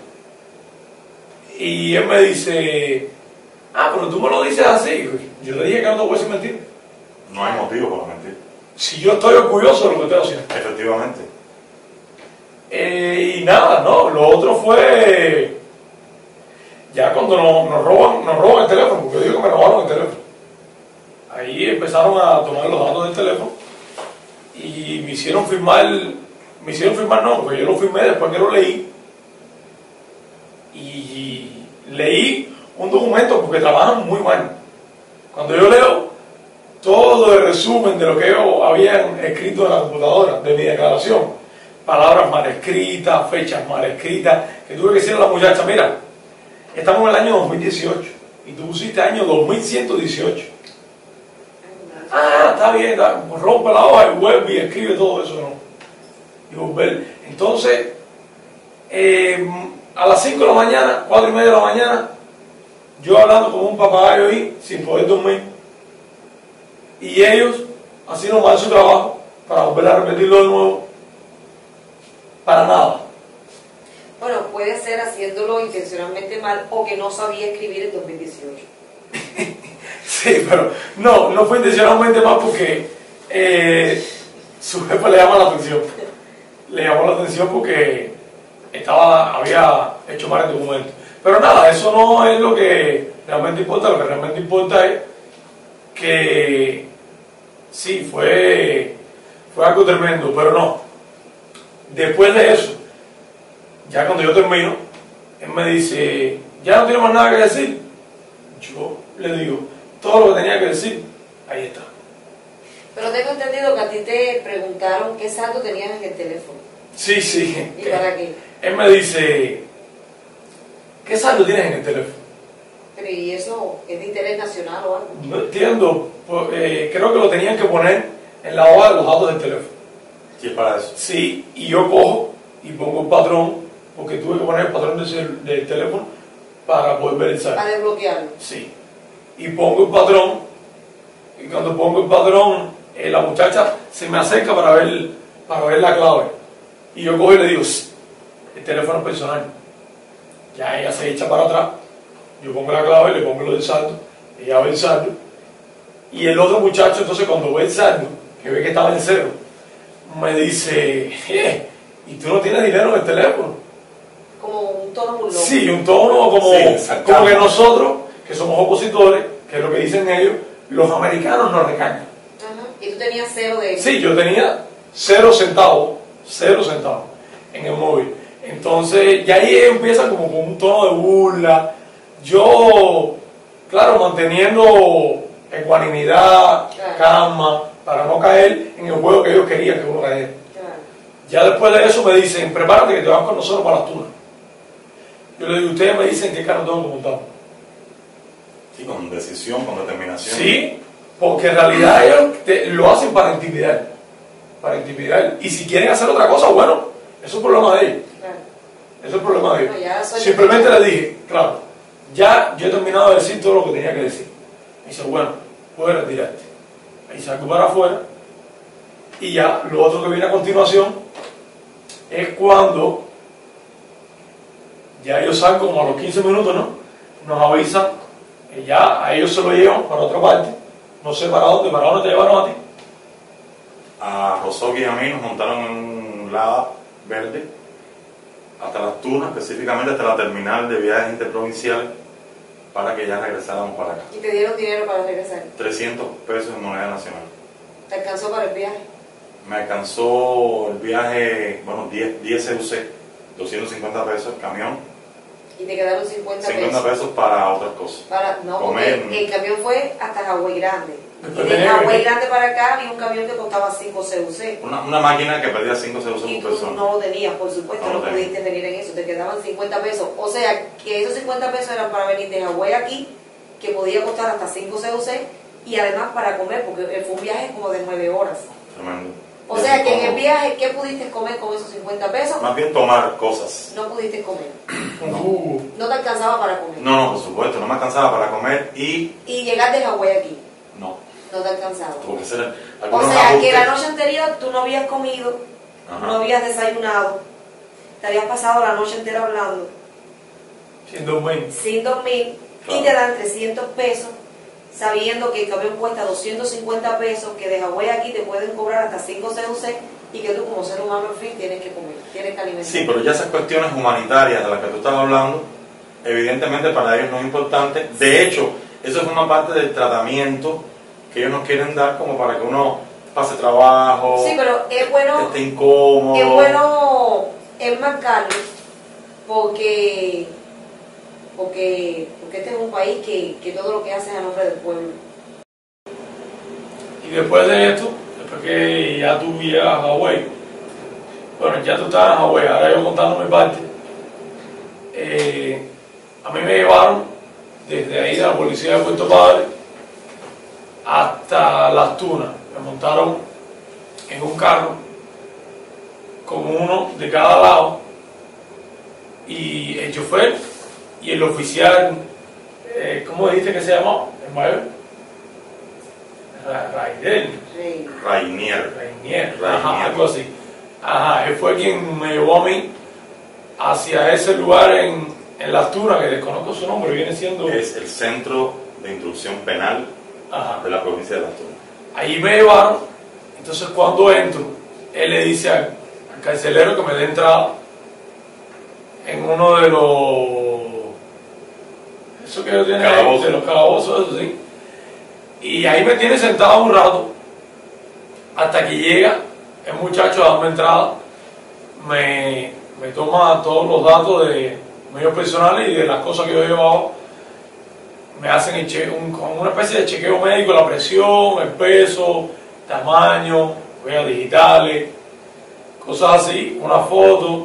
Y él me dice, pero tú me lo dices así. Yo le dije que no te voy a decir mentira. No hay motivo para mentir. Si yo estoy orgulloso de lo que estoy haciendo. Efectivamente. Y nada, no, lo otro fue ya cuando nos roban el teléfono, porque yo digo que me robaron el teléfono. Ahí empezaron a tomar los datos del teléfono y me hicieron firmar no, porque yo lo firmé después que lo leí. Y leí un documento porque trabajan muy mal. Cuando yo leo todo el resumen de lo que ellos habían escrito en la computadora, de mi declaración, palabras mal escritas, fechas mal escritas, que tuve que decirle a la muchacha, mira, estamos en el año 2018 y tú pusiste año 2118. Está bien, rompe la hoja y vuelve y escribe todo eso, ¿no? Y volver. Entonces, a las 5 de la mañana, 4:30 de la mañana, yo hablando como un papagayo ahí, sin poder dormir, y ellos haciendo mal su trabajo para volver a repetirlo de nuevo. Para nada. Bueno, puede ser haciéndolo intencionalmente mal o que no sabía escribir en 2018. Sí, pero no fue intencionalmente mal porque su jefe le llama la atención. Le llamó la atención porque había hecho mal el documento. Pero nada, eso no es lo que realmente importa. Lo que realmente importa es que sí, fue algo tremendo, pero no. Después de eso, ya cuando yo termino, él me dice, ¿ya no tiene más nada que decir? Yo le digo, todo lo que tenía que decir, ahí está. Pero tengo entendido que a ti te preguntaron qué saldo tenías en el teléfono. Sí. ¿Y para qué? Él me dice, ¿qué saldo tienes en el teléfono? Pero ¿y eso es de interés nacional o algo? No entiendo, creo que lo tenían que poner en la hoja de los datos del teléfono. Sí, es para eso. Sí, y yo cojo y pongo el patrón, porque tuve que poner el patrón del teléfono para poder ver el saldo. Para desbloquearlo. Sí, y pongo el patrón, y cuando pongo el patrón, la muchacha se me acerca para ver la clave. Y yo cojo y le digo, el teléfono personal. ya ella se echa para atrás, yo pongo la clave, le pongo lo del saldo, ella ve el saldo, y el otro muchacho entonces cuando ve el saldo, que ve que estaba en cero, me dice, ¿y tú no tienes dinero en el teléfono? Como un tono burlón. Sí, un tono como, como que nosotros, que somos opositores, que es lo que dicen ellos, los americanos nos recañan. Ajá. ¿Y tú tenías cero de eso? Sí, yo tenía 0 centavos en el móvil. Entonces, ya ahí empieza como con un tono de burla. Yo, claro, manteniendo ecuanimidad, calma, para no caer en el juego que ellos querían que uno cayera. Claro. Ya después de eso me dicen, prepárate que te vas con nosotros para las tunas. Yo le digo, ustedes me dicen qué carro tengo que montar. Sí, con decisión, con determinación. Sí, porque en realidad ellos lo hacen para intimidar. Para intimidar. Y si quieren hacer otra cosa, bueno, eso es un problema de ellos. Claro. Eso es el problema de ellos. No, ya soy Simplemente le dije, claro, ya yo he terminado de decir todo lo que tenía que decir. Me dice, bueno, puedes retirarte. Ahí salgo para afuera. Y ya, lo otro que viene a continuación es cuando ya ellos salen como a los 15 minutos, ¿no? Nos avisan que ya a ellos se lo llevan para otra parte. No sé para dónde te llevaron a ti. A Rosoki y a mí nos montaron en un Lada verde hasta las Tunas, específicamente hasta la terminal de viajes interprovinciales, para que ya regresáramos para acá. ¿Y te dieron dinero para regresar? 300 pesos en moneda nacional. ¿Te alcanzó para el viaje? Me alcanzó el viaje, bueno, 10 CUC, 250 pesos el camión, Y te quedaron 50 50 pesos para otras cosas. No, Comer. porque el camión fue hasta Hawái Grande. Y Después de tenía Hawái que- Grande para acá había un camión que costaba 5 CUC. Una máquina que perdía 5 CUC Y por tú persona. no lo tenías, por supuesto, No no, lo tenía. pudiste venir en eso, te quedaban 50 pesos. O sea, que esos 50 pesos eran para venir de Hawái aquí, que podía costar hasta 5 CUC, y además para comer, porque fue un viaje como de 9 horas. Tremendo. O sea, que en el Como- viaje, ¿qué pudiste comer con esos 50 pesos? Más bien tomar cosas. No pudiste comer. Un jugo. No te alcanzaba para comer. No, por supuesto, no me alcanzaba para comer y Y llegar de Hawái aquí, no. no te alcanzaba. Tuvo que ser O algunos sea, que ajustes. la noche anterior tú no habías comido, Ajá. no habías desayunado, te habías pasado la noche entera hablando, Siendo un men. sin dormir, Claro. y te dan 300 pesos, sabiendo que el camión cuesta 250 pesos, que de Hawái aquí te pueden cobrar hasta 5 CUC, y que tú como ser humano, en fin, tienes que comer, tienes que alimentar. Sí, pero ya esas cuestiones humanitarias de las que tú estás hablando, evidentemente para ellos no es importante. De hecho, eso forma parte del tratamiento que ellos nos quieren dar como para que uno pase trabajo, Sí, pero es bueno, esté incómodo. es bueno enmarcarlo, porque este es un país que todo lo que hace es a nombre del pueblo. Y después de esto, después que ya tú llegas a Hawái, bueno, ya tú estás en Hawái, ahora yo contando mi parte, a mí me llevaron desde ahí de la policía de Puerto Padre hasta Las Tunas. Me montaron en un carro con uno de cada lado y el chofer y el oficial, ¿cómo dijiste que se llamaba? El mayor. Raidel. Sí. Rainier. Rainier, Rainier. ajá, algo así. Ajá, él fue quien me llevó a mí hacia ese lugar en Las Tunas, que desconozco su nombre, viene siendo... Es el Centro de Instrucción Penal Ajá. de la provincia de Las Tunas. Ahí me llevaron, entonces cuando entro, él le dice al carcelero que me dé entrada en uno de los... Eso que ellos tienen ahí, Calabozos. de los calabozos, eso sí. Y ahí me tiene sentado un rato, hasta que llega el muchacho a darme entrada, me toma todos los datos de medios personales y de las cosas que yo llevaba, me hacen como una especie de chequeo médico, la presión, el peso, tamaño, huellas digitales, cosas así, una foto,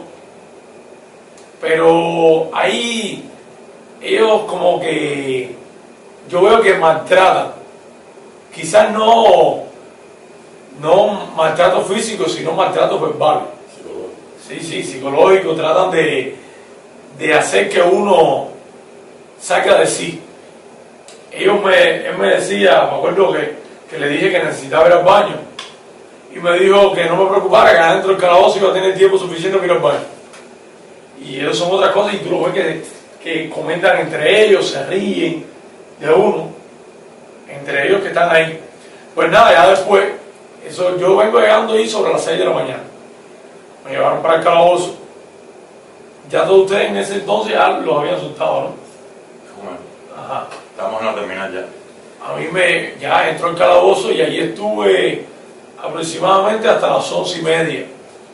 pero ahí ellos como que yo veo que maltratan, quizás no maltrato físico, sino maltrato verbal. Sí, psicológico, tratan de hacer que uno saque de sí. Él me decía, me acuerdo que le dije que necesitaba ir al baño, y me dijo que no me preocupara, que adentro del calabozo iba a tener tiempo suficiente para ir al baño. Y eso son otras cosas, y tú lo ves que comentan entre ellos, se ríen de uno, entre ellos que están ahí. Pues nada, ya después, eso, yo vengo llegando ahí sobre las 6 de la mañana. Me llevaron para el calabozo. Ya todos ustedes en ese entonces ya los habían asustado, ¿no? Bueno, Ajá. estamos en la terminal ya. A mí ya entró el calabozo y allí estuve aproximadamente hasta las 11:30.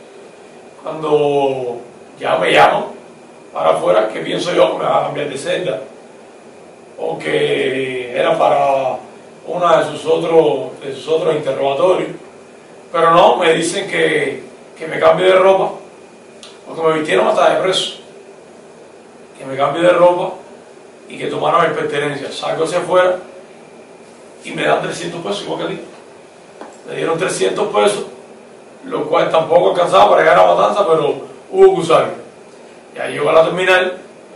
Cuando ya me llaman para afuera, que pienso yo que me va a cambiar de celda, o que era para una de sus otros interrogatorios. Pero no, me dicen que me cambie de ropa, porque me vistieron hasta de preso. Que me cambie de ropa y que tomaron mis pertenencias. Salgo hacia afuera y me dan 300 pesos, igual que a ti. Me dieron 300 pesos, lo cual tampoco alcanzaba para llegar a Matanza, pero hubo que usarlo. Ya llego a la terminal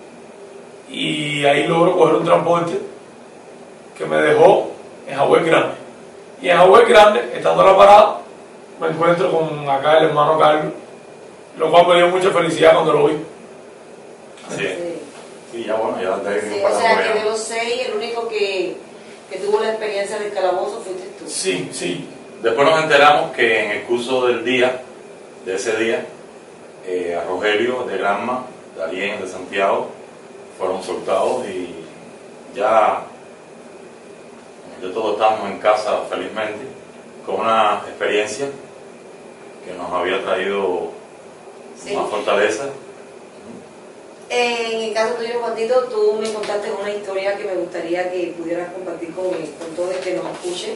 y ahí logro coger un transporte que me dejó en Jagüey Grande. Y en Jagüey Grande, estando en la parada, me encuentro con acá el hermano Carlos, lo cual me dio mucha felicidad cuando lo vi. Sí, sí, ya bueno, ya te Sí, o sea que de los 6, el único que tuvo la experiencia del calabozo fuiste tú. Sí, sí. Después nos enteramos que en el curso del día, de ese día, a Rogelio de Granma, Darien de Santiago, fueron soltados y ya todos estamos en casa felizmente, con una experiencia que nos había traído más fortaleza. En el caso tuyo, Juantito, tú me contaste una historia que me gustaría que pudieras compartir con todo el que nos escuche.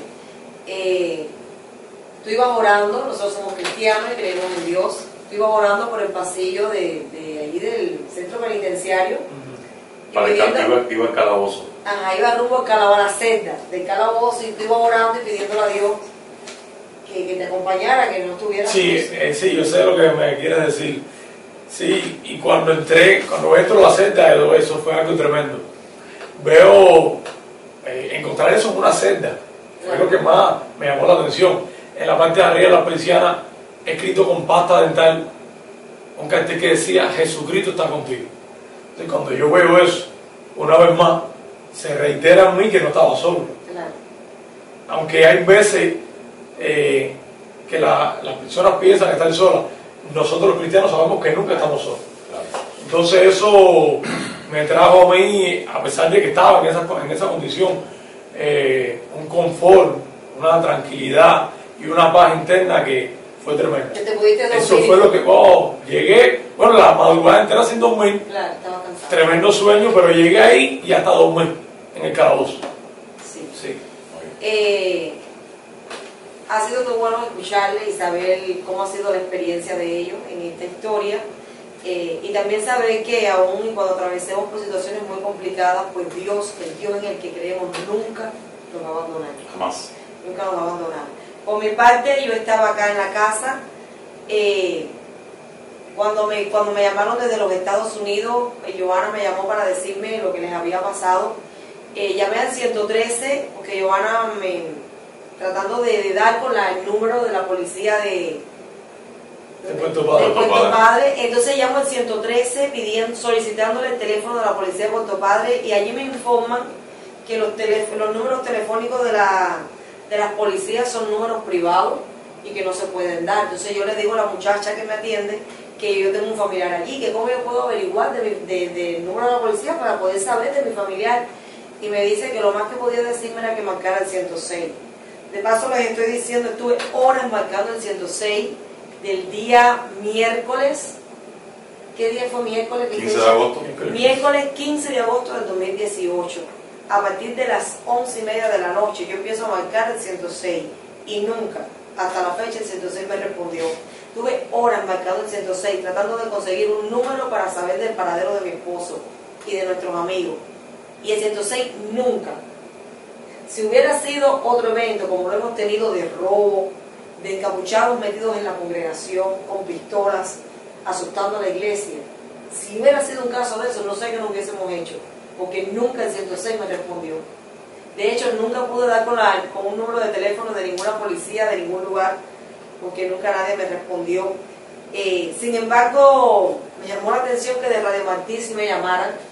Tú ibas orando, nosotros somos cristianos y creemos en Dios. Tú ibas orando por el pasillo de allí del centro penitenciario. Para el canto iba el calabozo. Ajá, iba rumbo a la celda del calabozo y tú ibas orando y pidiéndole a Dios que te acompañara, que no estuviera. Sí, sí, yo sé lo que me quieres decir. Sí, y cuando entro a la celda, eso fue algo tremendo. Veo, encontrar eso en una celda, fue lo que más me llamó la atención. En la parte de arriba de la persiana, escrito con pasta dental, un cartel que decía, Jesucristo está contigo. Entonces cuando yo veo eso, una vez más, se reitera en mí que no estaba solo. Claro. Aunque hay veces que las personas piensan que están solas, nosotros los cristianos sabemos que nunca estamos solos. Entonces eso me trajo a mí, a pesar de que estaba en esa condición, un confort, una tranquilidad y una paz interna que fue tremenda. Que te pudiste dormir. Eso fue lo que, llegué, bueno, la madrugada entera sin dormir, Claro, estaba cansado. tremendo sueño, pero llegué ahí y hasta dormir en el calabozo. Sí. Sí. Ha sido muy bueno escucharle y saber cómo ha sido la experiencia de ellos en esta historia, y también saber que aún y cuando atravesemos por situaciones muy complicadas, pues Dios, el Dios en el que creemos, nunca nos va a abandonar. Jamás. Nunca nos va a abandonar. Por mi parte, yo estaba acá en la casa. Cuando me llamaron desde los Estados Unidos, Johanna me llamó para decirme lo que les había pasado. Llamé al 113 porque Johanna tratando de dar con el número de la policía de Puerto Padre. Entonces llamo al 113 solicitándole el teléfono de la policía de Puerto Padre y allí me informan que los números telefónicos de las policías son números privados y que no se pueden dar. Entonces yo le digo a la muchacha que me atiende que yo tengo un familiar allí, que cómo yo puedo averiguar del número de la policía para poder saber de mi familiar, y me dice que lo más que podía decirme era que marcara el 106. De paso les estoy diciendo, estuve horas marcando el 106 del día miércoles. ¿Qué día fue miércoles? 15 de agosto. Miércoles 15 de agosto del 2018. A partir de las 11:30 de la noche yo empiezo a marcar el 106 y nunca, hasta la fecha, el 106 me respondió. Tuve horas marcando el 106 tratando de conseguir un número para saber del paradero de mi esposo y de nuestros amigos. Y el 106 nunca. Si hubiera sido otro evento como lo hemos tenido de robo, de encapuchados metidos en la congregación con pistolas, asustando a la iglesia, si hubiera sido un caso de eso, no sé qué nos hubiésemos hecho, porque nunca el 106 me respondió. De hecho, nunca pude dar con un número de teléfono de ninguna policía, de ningún lugar, porque nunca nadie me respondió. Sin embargo, me llamó la atención que de Radio Martí sí me llamaran.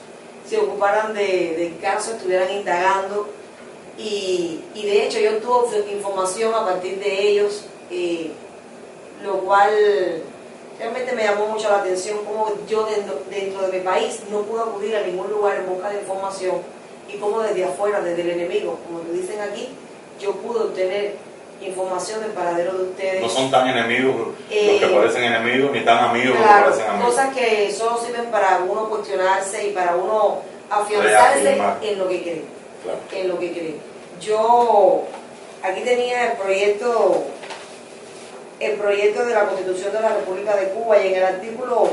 se ocuparan del caso, estuvieran indagando y de hecho yo tuve información a partir de ellos, lo cual realmente me llamó mucho la atención, como yo dentro de mi país no pude acudir a ningún lugar en busca de información y como desde afuera, desde el enemigo, como lo dicen aquí, yo pude obtener información del paradero de ustedes. No son tan enemigos los que parecen enemigos, ni tan amigos claro, los que parecen amigos. Cosas que solo sirven para uno cuestionarse y para uno afianzarse en lo que cree. Claro. En lo que cree. Yo aquí tenía el proyecto de la Constitución de la República de Cuba y en el artículo,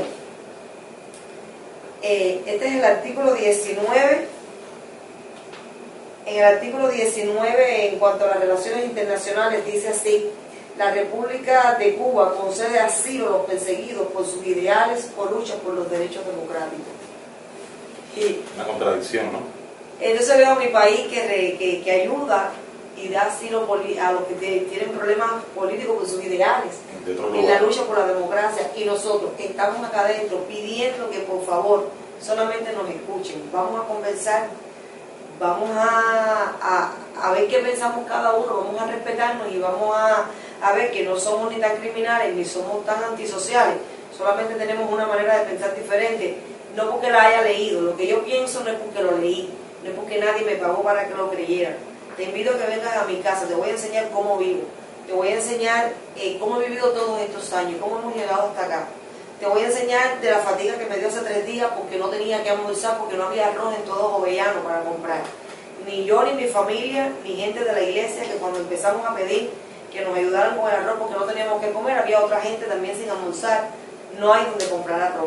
este es el artículo 19. En el artículo 19, en cuanto a las relaciones internacionales, dice así: la República de Cuba concede asilo a los perseguidos por sus ideales o luchas por los derechos democráticos. Y una contradicción, ¿no? entonces veo a mi país que ayuda y da asilo a los que tienen problemas políticos por sus ideales, en la lucha por la democracia, y nosotros estamos acá adentro pidiendo que por favor solamente nos escuchen. Vamos a conversar, vamos a ver qué pensamos cada uno, vamos a respetarnos y vamos a ver que no somos ni tan criminales ni somos tan antisociales, solamente tenemos una manera de pensar diferente, no porque la haya leído, lo que yo pienso no es porque lo leí, no es porque nadie me pagó para que lo creyera. Te invito a que vengas a mi casa, te voy a enseñar cómo vivo, te voy a enseñar cómo he vivido todos estos años, cómo hemos llegado hasta acá. Te voy a enseñar de la fatiga que me dio hace 3 días porque no tenía que almorzar, porque no había arroz en todo Jovellano para comprar. Ni yo, ni mi familia, ni gente de la iglesia, que cuando empezamos a pedir que nos ayudaran con el arroz porque no teníamos que comer, había otra gente también sin almorzar, no hay donde comprar arroz.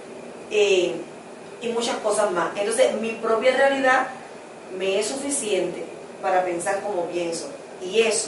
Y muchas cosas más. Entonces, mi propia realidad me es suficiente para pensar como pienso. Y eso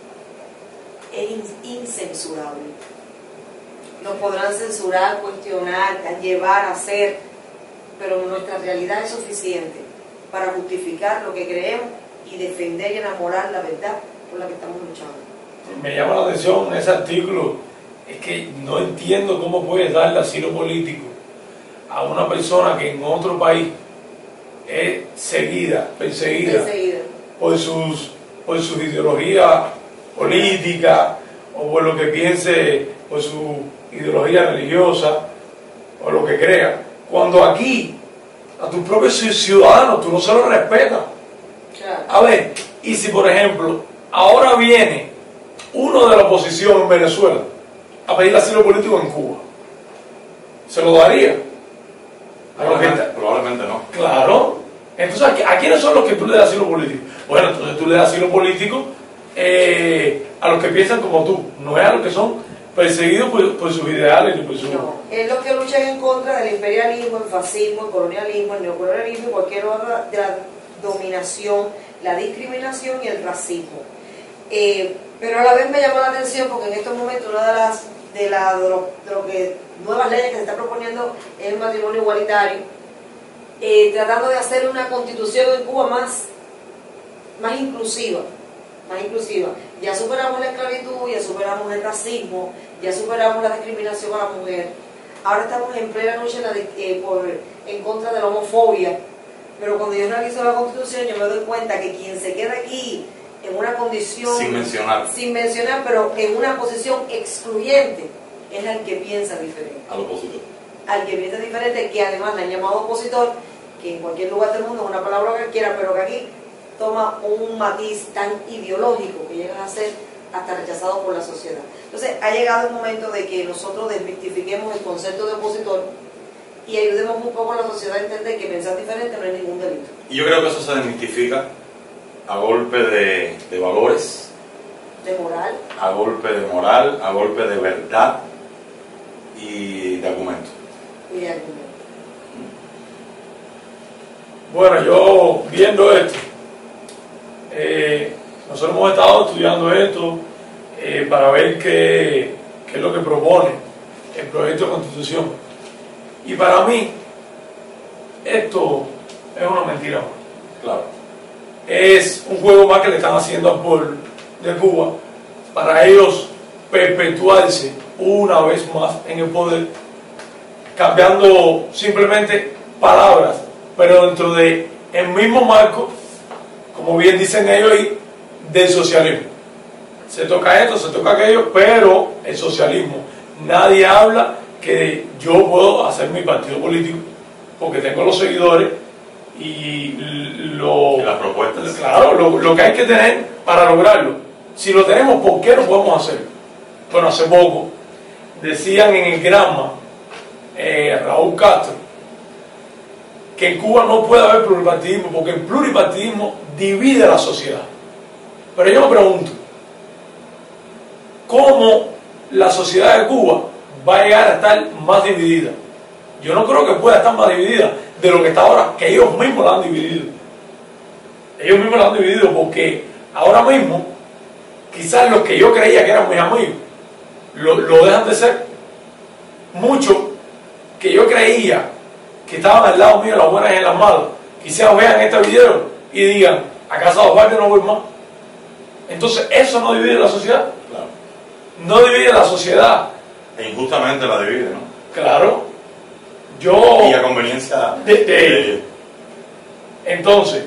es incensurable. Nos podrán censurar, cuestionar, llevar a hacer, pero nuestra realidad es suficiente para justificar lo que creemos y defender y enamorar la verdad por la que estamos luchando. Me llama la atención ese artículo, es que no entiendo cómo puedes darle asilo político a una persona que en otro país es perseguida por sus ideologías políticas o por lo que piense, por su ideología religiosa o lo que crea, cuando aquí a tus propios ciudadanos tú no se los respetas. Claro. A ver, y si por ejemplo ahora viene uno de la oposición en Venezuela a pedir asilo político en Cuba, ¿se lo daría? Probablemente no. Claro. Entonces, ¿a quiénes son los que tú le das asilo político? Bueno, entonces tú le das asilo político a los que piensan como tú, no es a los que son perseguidos por sus ideales ni por su... No, es los que luchan en contra del imperialismo, el fascismo, el colonialismo, el neocolonialismo y cualquier otra de la dominación, la discriminación y el racismo. Pero a la vez me llamó la atención porque en estos momentos una de lo que nuevas leyes que se está proponiendo es el matrimonio igualitario, tratando de hacer una constitución en Cuba más inclusiva. Ya superamos la esclavitud, ya superamos el racismo, ya superamos la discriminación a la mujer. Ahora estamos en plena lucha en contra de la homofobia. Pero cuando yo realizo la constitución, yo me doy cuenta que quien se queda aquí en una condición sin mencionar, pero en una posición excluyente, es al que piensa diferente. Al opositor. Al que piensa diferente, que además le han llamado opositor, que en cualquier lugar del mundo es una palabra cualquiera, pero que aquí toma un matiz tan ideológico que llega a ser hasta rechazado por la sociedad. Entonces ha llegado el momento de que nosotros desmitifiquemos el concepto de opositor y ayudemos un poco a la sociedad a entender que pensar diferente no es ningún delito. Y yo creo que eso se desmitifica a golpe de valores, de moral, a golpe de verdad y de argumento. Bueno, yo viendo esto, nosotros hemos estado estudiando esto para ver qué es lo que propone el proyecto de constitución. Y para mí, esto es una mentira más. Claro. Es un juego más que le están haciendo al pueblo de Cuba para ellos perpetuarse una vez más en el poder, cambiando simplemente palabras, pero dentro de el mismo marco, como bien dicen ellos ahí, del socialismo. Se toca esto, se toca aquello, pero el socialismo. Nadie habla que yo puedo hacer mi partido político porque tengo los seguidores y las propuestas. Claro, lo que hay que tener para lograrlo. Si lo tenemos, ¿por qué no podemos hacerlo? Bueno, hace poco decían en el Granma, Raúl Castro, que en Cuba no puede haber pluripartidismo porque el pluripartidismo divide a la sociedad. Pero yo me pregunto, ¿cómo la sociedad de Cuba va a llegar a estar más dividida? Yo no creo que pueda estar más dividida de lo que está ahora, que ellos mismos la han dividido. Ellos mismos la han dividido porque ahora mismo, quizás los que yo creía que eran mis amigos, lo dejan de ser. Muchos que yo creía que estaban al lado mío en las buenas y en las malas, quizás vean este video y digan, a casa de Osvaldo no voy más. Entonces, ¿eso no divide la sociedad? Claro. No divide la sociedad. E injustamente la divide, ¿no? Claro. Y a conveniencia de ellos. Entonces,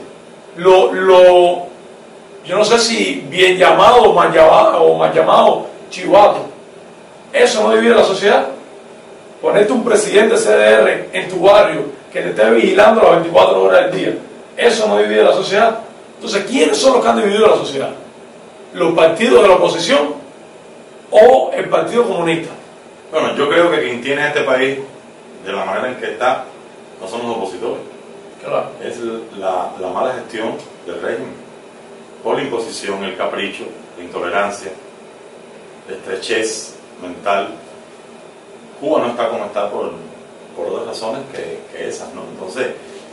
yo no sé si bien llamado o mal llamado chivato, eso no divide la sociedad. Ponerte un presidente CDR en tu barrio que te esté vigilando las 24 horas del día, eso no divide la sociedad. Entonces, ¿quiénes son los que han dividido la sociedad? ¿Los partidos de la oposición o el Partido Comunista? Bueno, yo creo que quien tiene este país de la manera en que está no son los opositores. Claro. Es la mala gestión del régimen por la imposición, el capricho, la intolerancia, la estrechez mental. Cuba no está como está por otras razones que esas, ¿no? Entonces,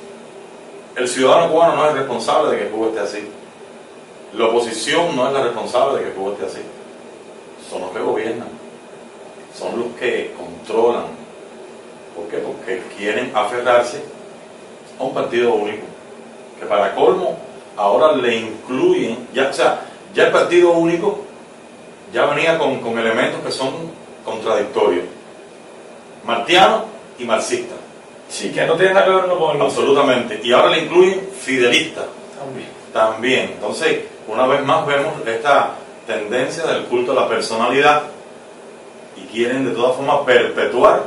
el ciudadano cubano no es responsable de que Cuba esté así. La oposición no es la responsable de que Cuba esté así. Son los que gobiernan, son los que controlan. ¿Por qué? Porque quieren aferrarse a un partido único, que para colmo ahora le incluyen, ya el partido único ya venía con elementos que son contradictorios, martiano y marxista. Sí, que no tienen nada que ver uno con el otro. Absolutamente. Y ahora le incluyen fidelista. También. Entonces, una vez más vemos esta tendencia del culto a la personalidad y quieren de todas formas perpetuar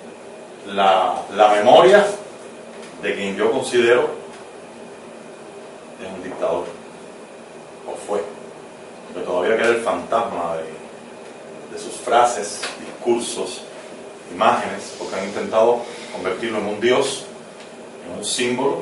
la memoria de quien yo considero es un dictador, o fue, porque todavía queda el fantasma de sus frases, discursos, imágenes, porque han intentado convertirlo en un dios, en un símbolo,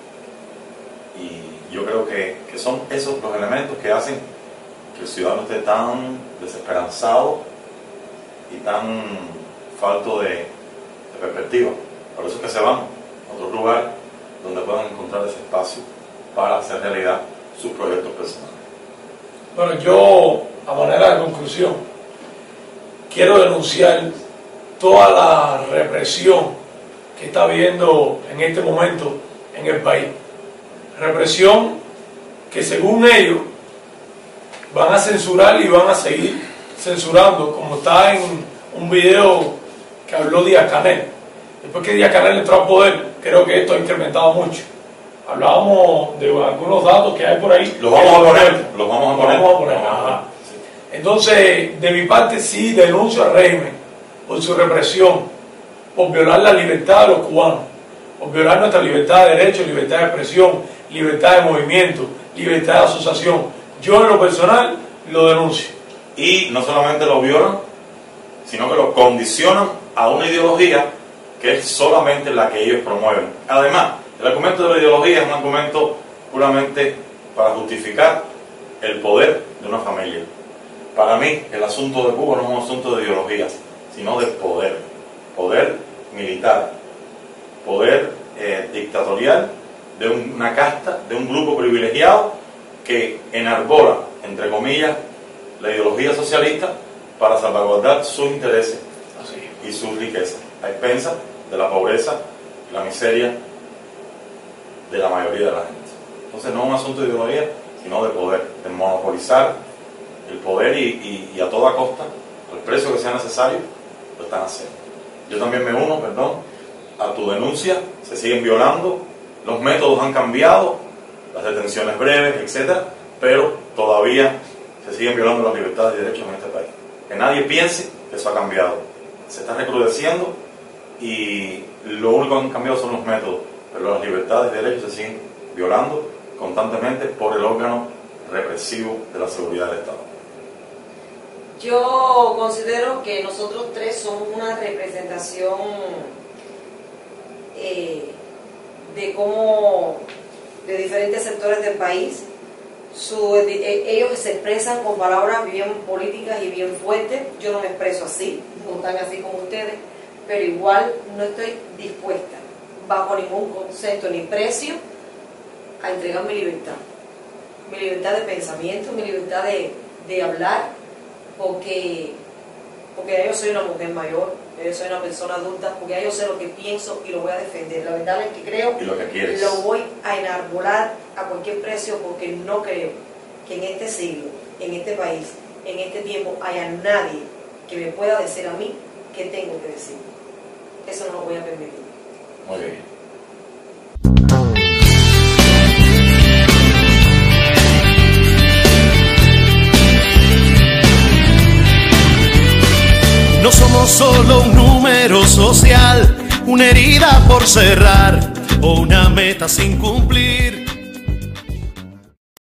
y yo creo que son esos los elementos que hacen que el ciudadano esté tan desesperanzado y tan falto de perspectiva. Por eso es que se van a otro lugar donde puedan encontrar ese espacio para hacer realidad sus proyectos personales. Bueno, yo, a manera de conclusión, quiero denunciar toda la represión que está habiendo en este momento en el país. Represión que según ellos van a censurar y van a seguir censurando, como está en un video que habló Díaz-Canel. Después que Díaz-Canel entró al poder, creo que esto ha incrementado mucho. Hablábamos de algunos datos que hay por ahí. Los vamos a poner. Ajá. Entonces, de mi parte sí denuncio al régimen por su represión, por violar la libertad de los cubanos, por violar nuestra libertad de derecho, libertad de expresión, libertad de movimiento, libertad de asociación. Yo en lo personal lo denuncio. Y no solamente lo violan, sino que lo condicionan a una ideología que es solamente la que ellos promueven. Además, el argumento de la ideología es un argumento puramente para justificar el poder de una familia. Para mí, el asunto de Cuba no es un asunto de ideología, sino de poder. Poder militar, poder dictatorial de una casta, de un grupo privilegiado que enarbola, entre comillas, la ideología socialista para salvaguardar sus intereses y sus riquezas, a expensas de la pobreza, la miseria de la mayoría de la gente. Entonces no es un asunto de ideología, sino de poder, de monopolizar el poder y a toda costa, al precio que sea necesario, lo están haciendo. Yo también me uno, a tu denuncia. Se siguen violando Los métodos han cambiado, las detenciones breves, etcétera, pero todavía se siguen violando las libertades y derechos en este país. Que nadie piense que eso ha cambiado. Se está recrudeciendo y lo único que han cambiado son los métodos, pero las libertades y derechos se siguen violando constantemente por el órgano represivo de la seguridad del Estado. Yo considero que nosotros tres somos una representación de diferentes sectores del país. Ellos se expresan con palabras bien políticas y bien fuertes. Yo no me expreso así, no tan así como ustedes, pero igual no estoy dispuesta, bajo ningún concepto ni precio, a entregar mi libertad de pensamiento, mi libertad de hablar, porque ya yo soy una mujer mayor, ya yo soy una persona adulta, porque ya yo sé lo que pienso y lo voy a defender. La verdad es que creo y lo que quieres. Lo voy a enarbolar a cualquier precio, porque no creo que en este siglo, en este país, en este tiempo, haya nadie que me pueda decir a mí qué tengo que decir. Eso no lo voy a permitir. Muy bien. No somos solo un número social, una herida por cerrar o una meta sin cumplir.